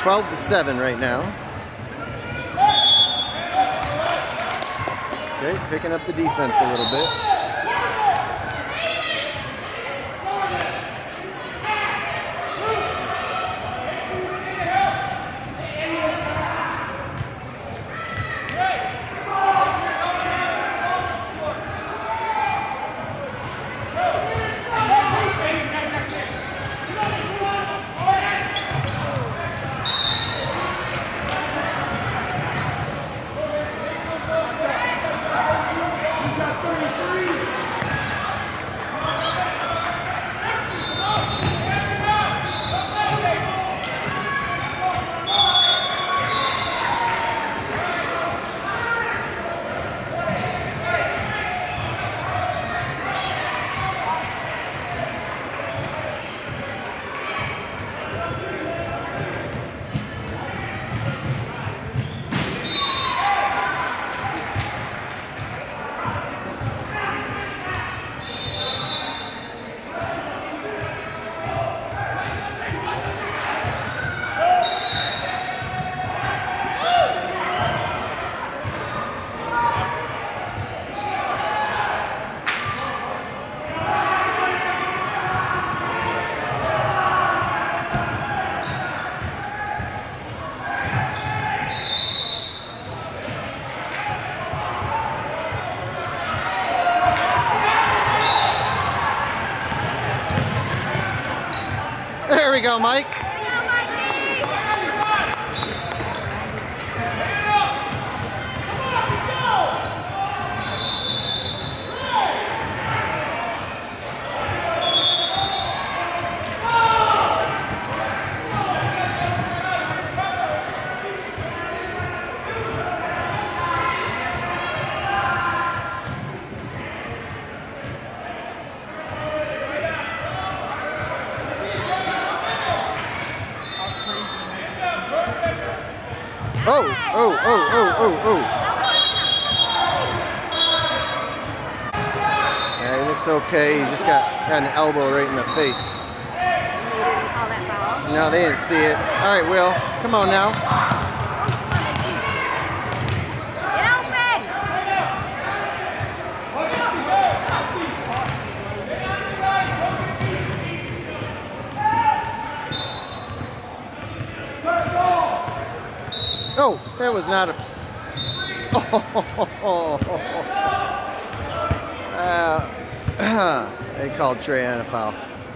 twelve to seven right now. Okay, picking up the defense a little bit. There we go, Mike. Oh, oh, oh, oh, oh, oh. Yeah, he looks okay. He just got, got an elbow right in the face. Call that foul. No, they didn't see it. All right, Will, come on now. Get open! Oh, that was not a... Oh, uh, they called Trey on a foul.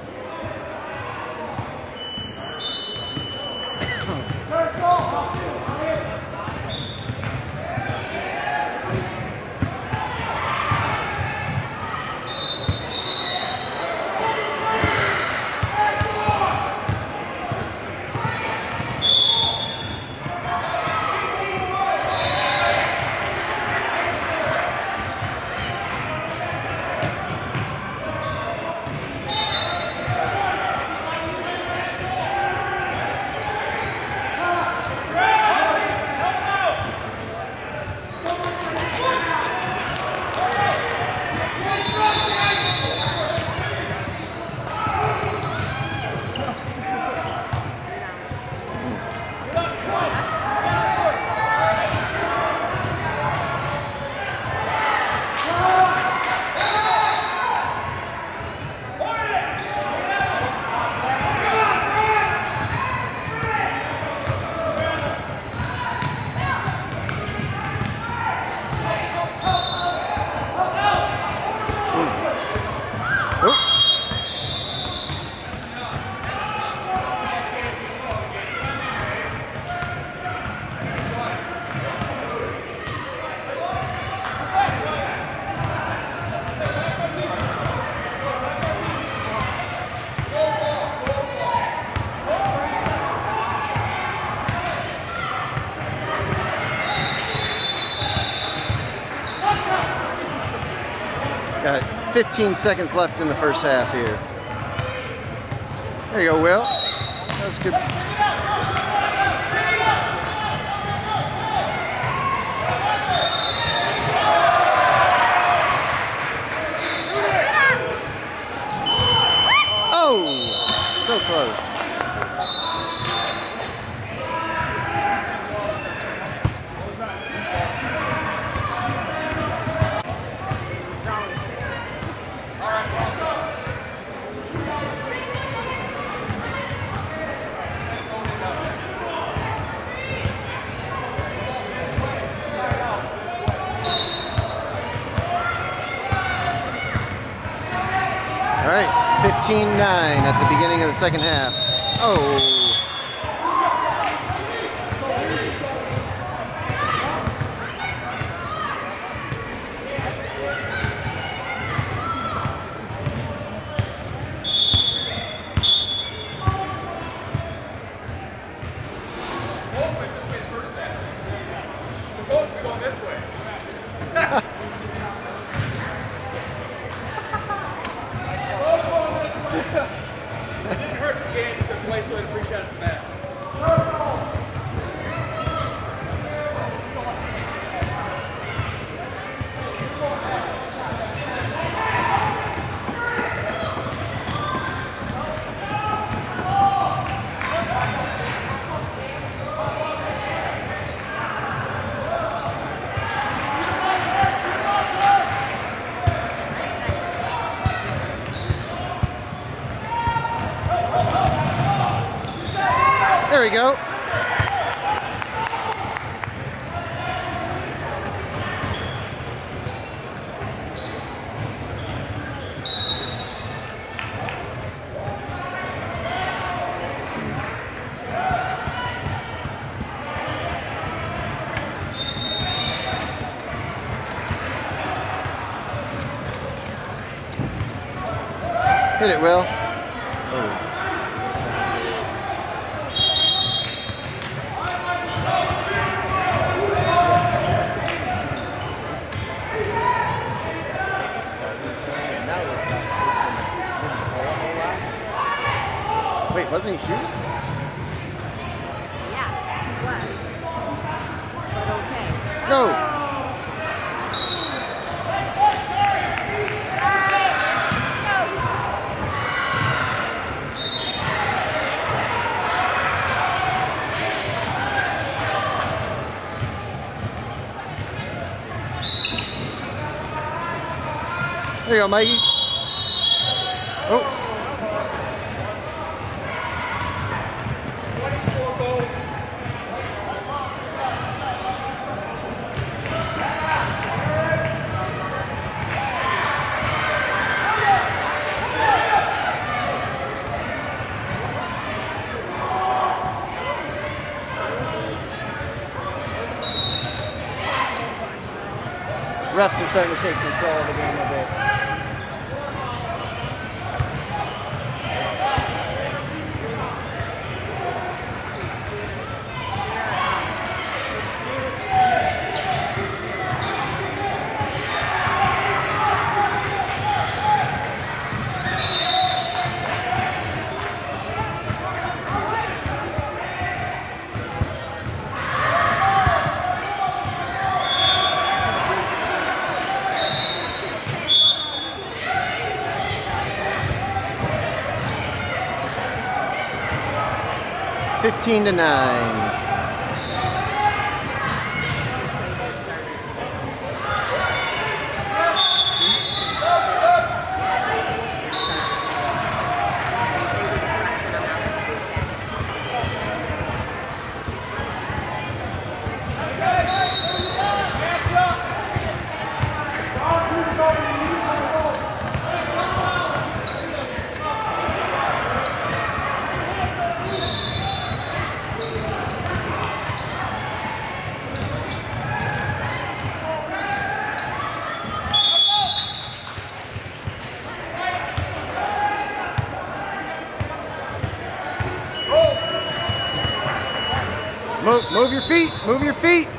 Got fifteen seconds left in the first half here. There you go, Will. That was good. Oh, so close. fifteen nine at the beginning of the second half. Oh. There we go. Hit it, Will. Oh. Wait, wasn't he shooting? Yeah, he was. But okay. No. There you go, Mikey. Oh. Refs are starting to take control of the game a bit. fifteen to nine. Move, move your feet, move your feet.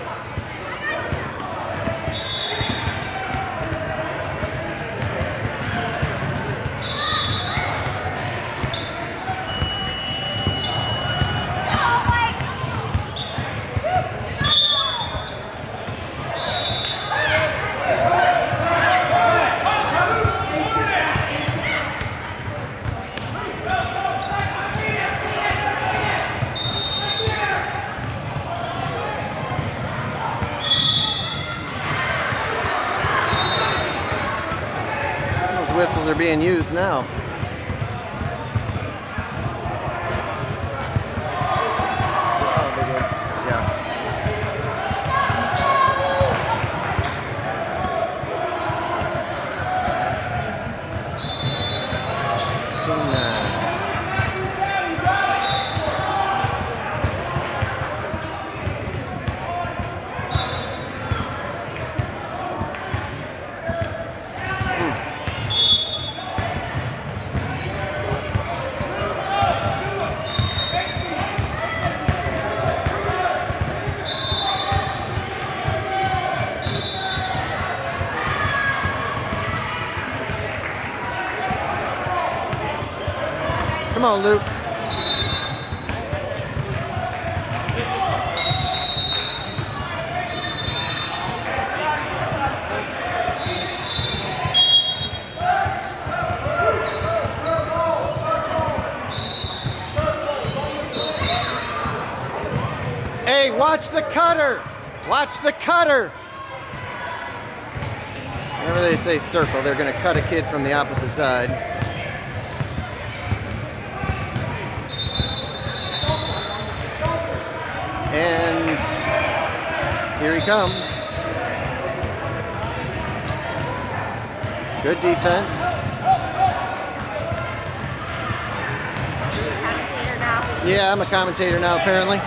Whistles are being used now. Oh, they did. Yeah. on, Luke. Hey, watch the cutter. Watch the cutter. Whenever they say circle, they're going to cut a kid from the opposite side. And here he comes. Good defense. Yeah, I'm a commentator now, apparently.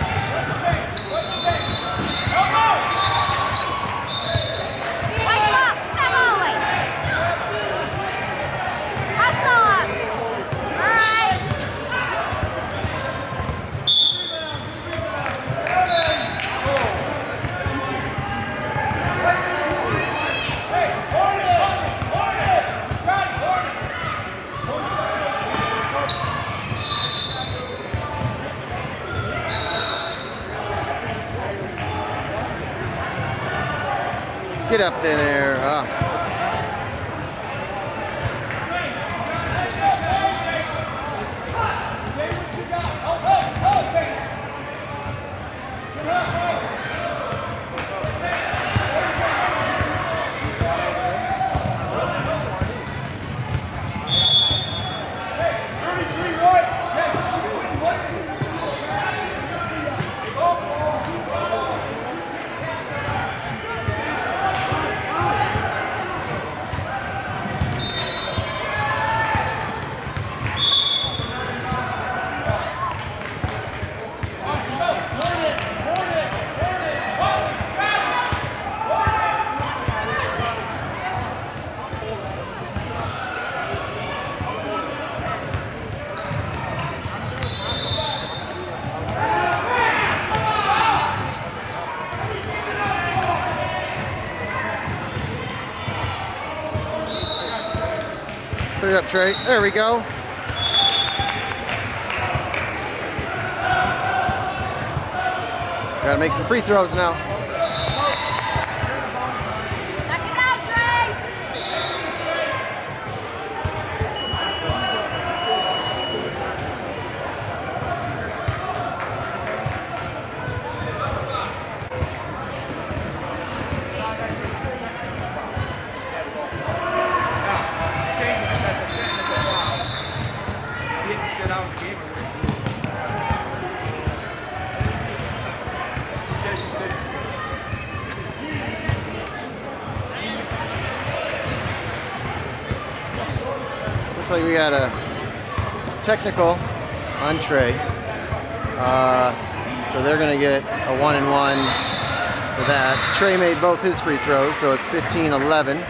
Get up there. Ah. Put it up, Trey. There we go. Gotta make some free throws now. Knock it out, Trey! Looks like we got a technical on Trey. Uh, so they're going to get a one and one for that. Trey made both his free throws, so it's fifteen eleven.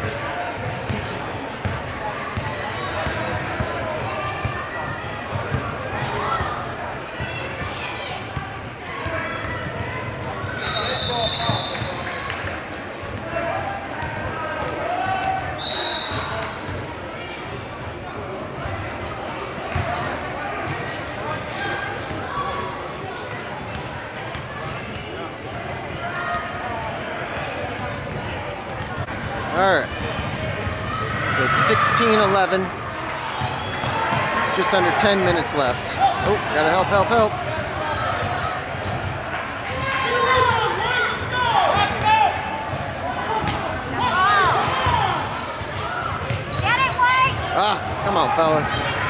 All right, so it's sixteen eleven, just under ten minutes left. Oh, gotta help, help, help. Get it, White! Ah, come on, fellas.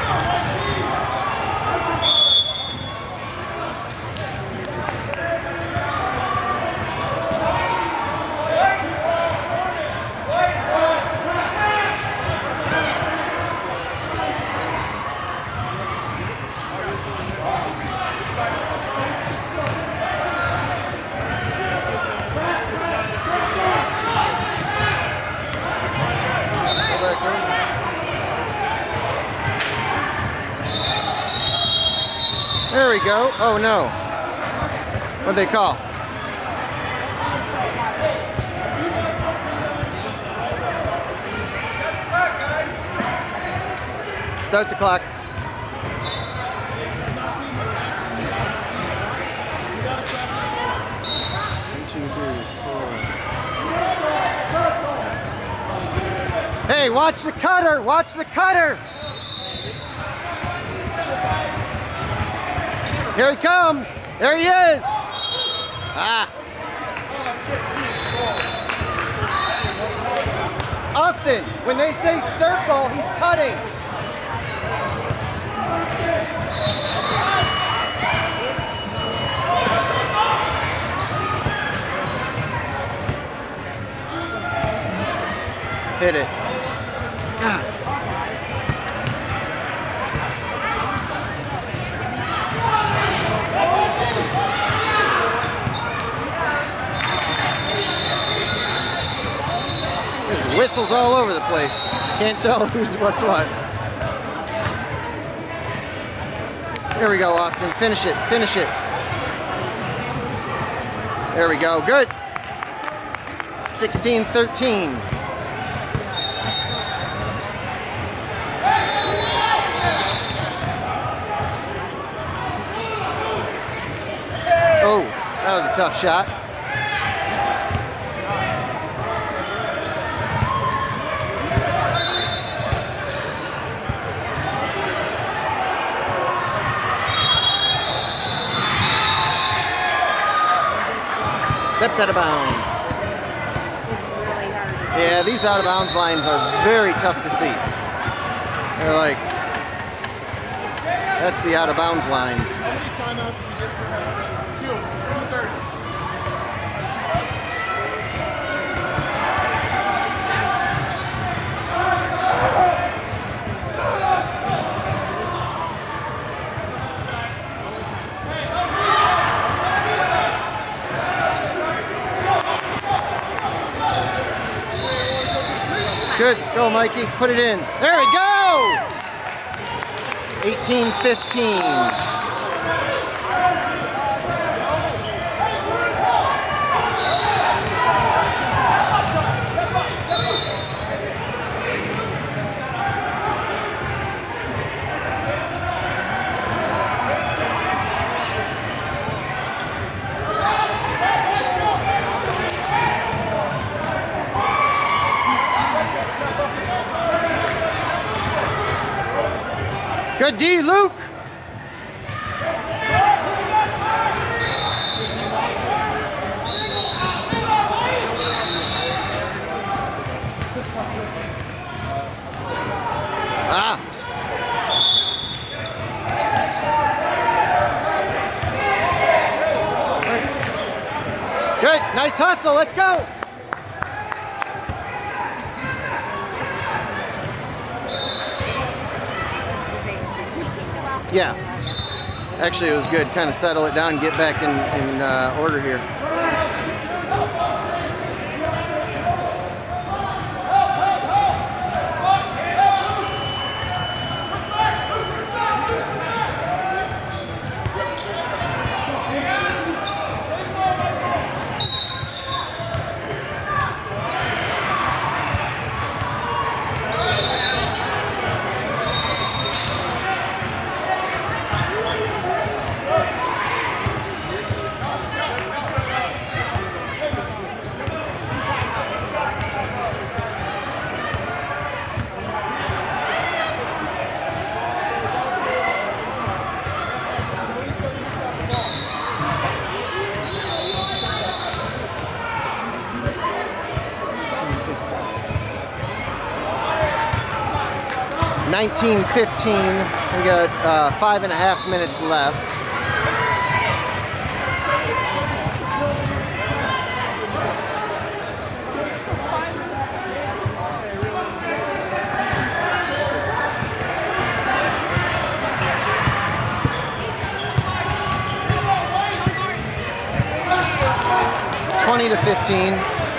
There we go. Oh no. What'd they call? Start the clock. Hey, watch the cutter, watch the cutter. Here he comes, there he is. Ah. Austin, when they say circle, he's cutting. Hit it. God. There's whistles all over the place. Can't tell who's what's what. There we go, Austin. Finish it, finish it. There we go, good. sixteen thirteen. Oh, that was a tough shot. Stepped out of bounds. Yeah, these out of bounds lines are very tough to see. They're like, that's the out of bounds line. How many timeouts do you get for two? two thirty. Good, go Mikey, put it in. There we go! eighteen fifteen. Good D, Luke. Ah. Good, nice hustle, let's go. Yeah, actually it was good. Kind of settle it down, get back in, in uh, order here. nineteen fifteen, we got uh, five and a half minutes left. twenty to fifteen.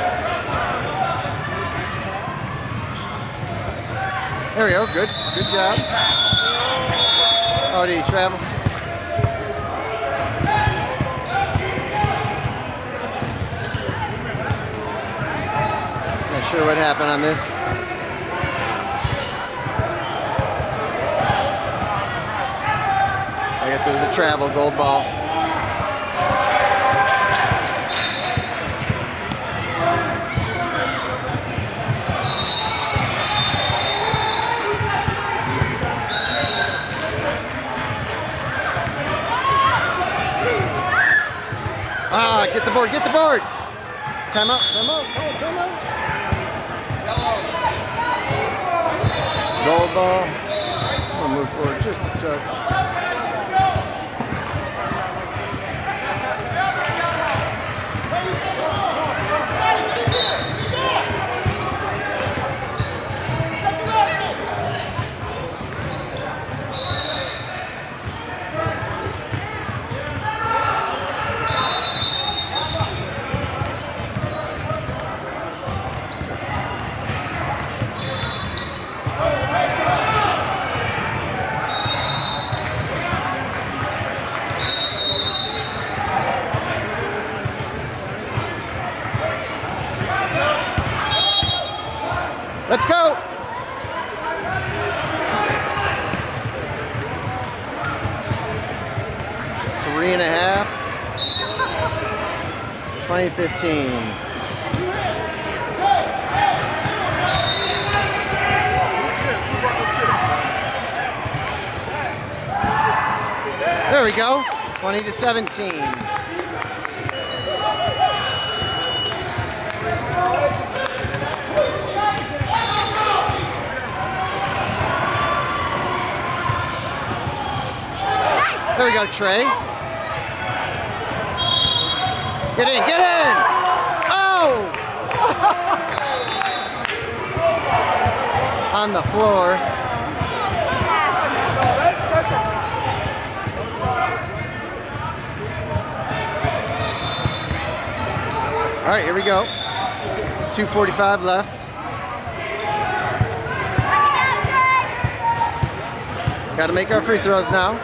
There we go, good, good job. Oh, did he travel? Not sure what happened on this. I guess it was a travel gold ball. Ah, get the board, get the board. Timeout, timeout, call it timeout. Goal ball. We'll move forward just a touch. Let's go. Three and a half. twenty fifteen. There we go. twenty to seventeen. There we go, Trey. Get in, get in! Oh! On the floor. All right, here we go. two forty-five left. Got to make our free throws now.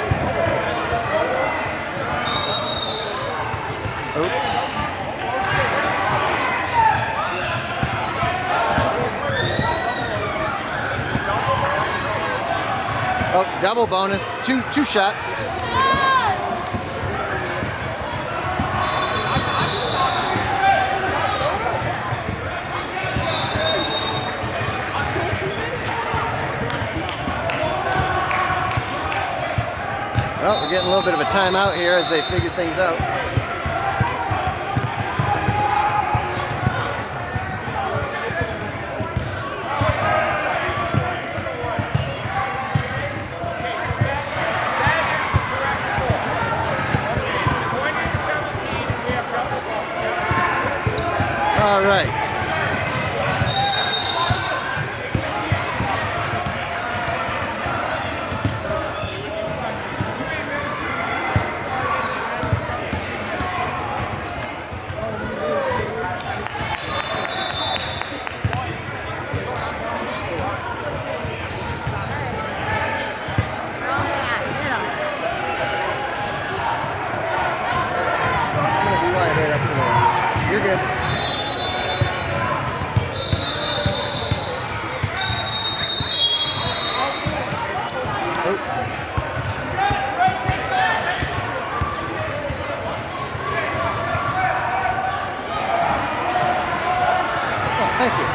Oh, double bonus, two two shots. Well, we're getting a little bit of a timeout here as they figure things out. All right. You're good. Thank you.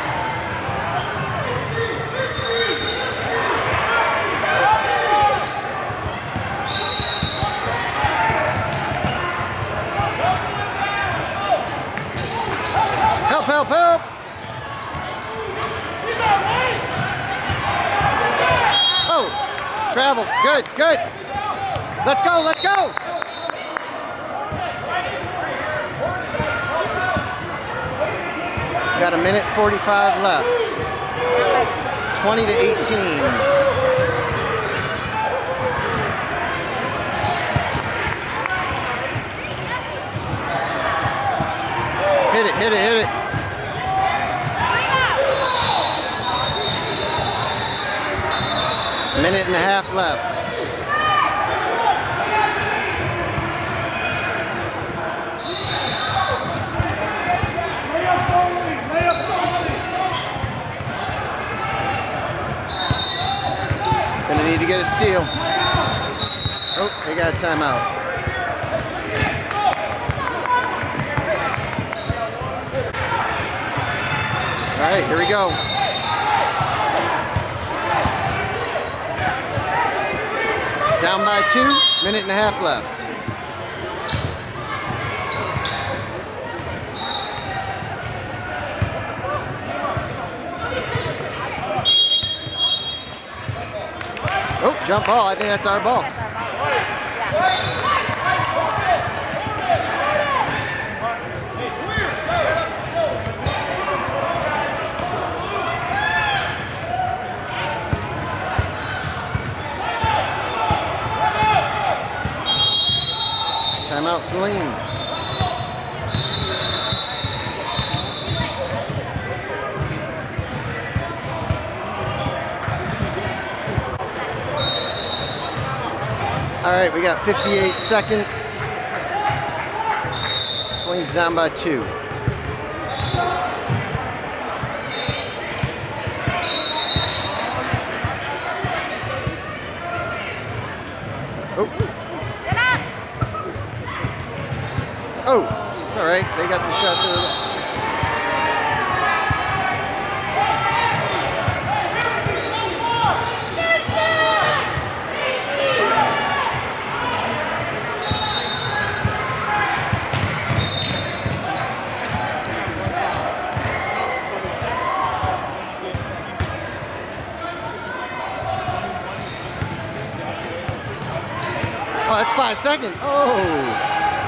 Help, help, help! Oh, travel. Good, good. Let's go, let's go! Got a minute forty-five left. twenty to eighteen. Hit it, hit it, hit it. Minute and a half left. Gonna need to get a steal. Oh, they got a timeout. All right, here we go. Down by two, minute and a half left. jump ball. I think that's our ball. That's our ball. Yeah. Timeout, Celine. All right, we got fifty-eight seconds. Celine's down by two. Oh. Oh, it's all right. They got the shot through. Oh, that's five seconds. Oh.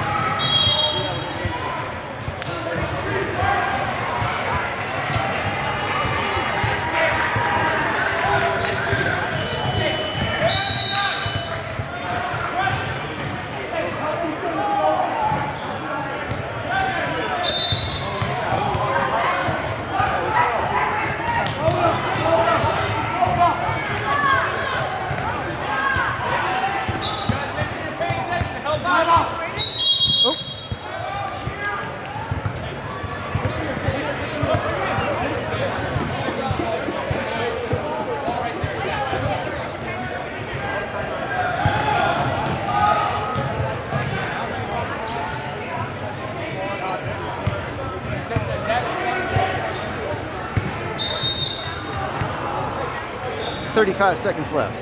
thirty-five seconds left.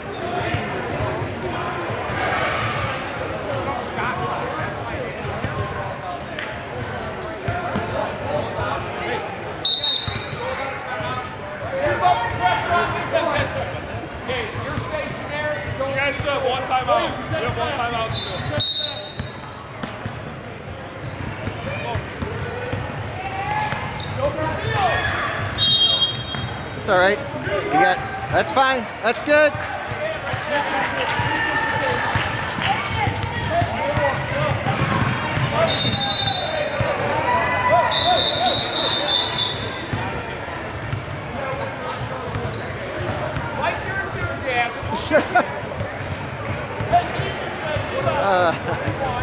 Okay, you're stationary. You guys still have one timeout. You have one timeout still. It's all right. You got. That's fine. That's good. Like your enthusiasm. uh,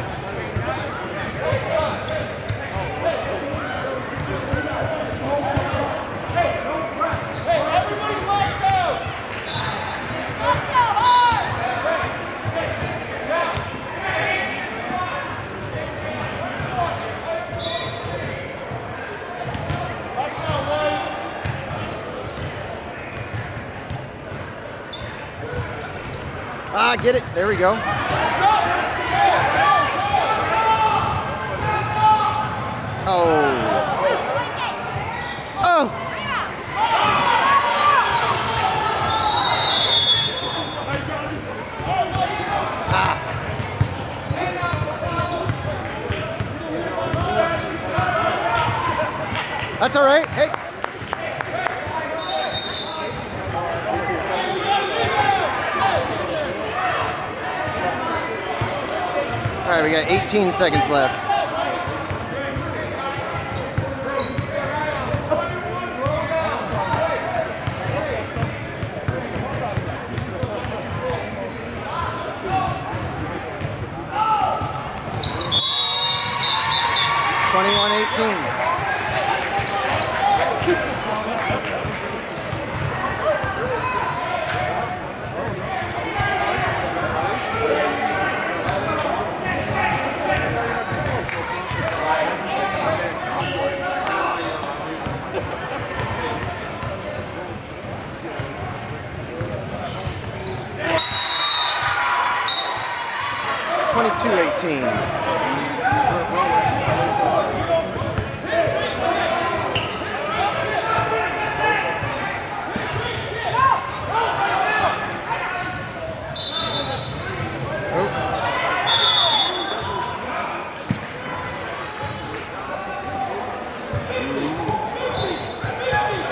Ah, get it. There we go. Oh. Oh. Ah. That's all right. Hey. All right, we got eighteen seconds left. twenty-one eighteen. twenty-two eighteen.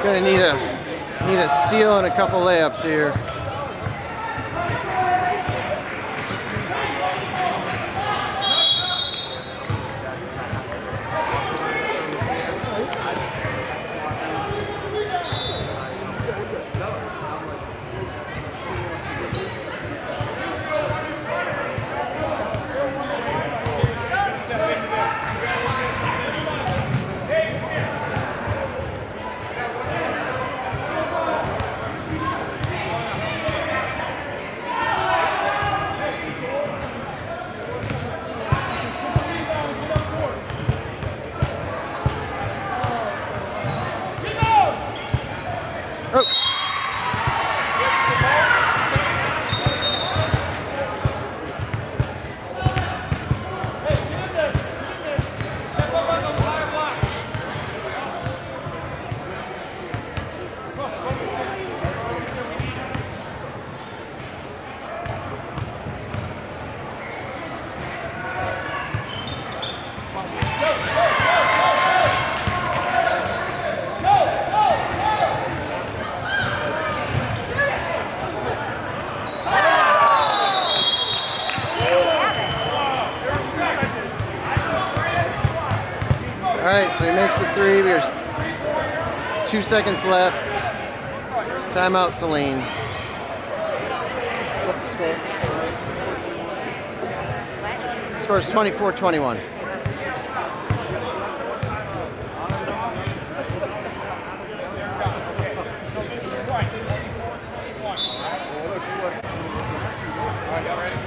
Gonna need a need a steal and a couple layups here. All right, so he makes the three. There's two seconds left. Timeout, Celine. What's the score? Score's twenty-four twenty-one. All right, y'all ready?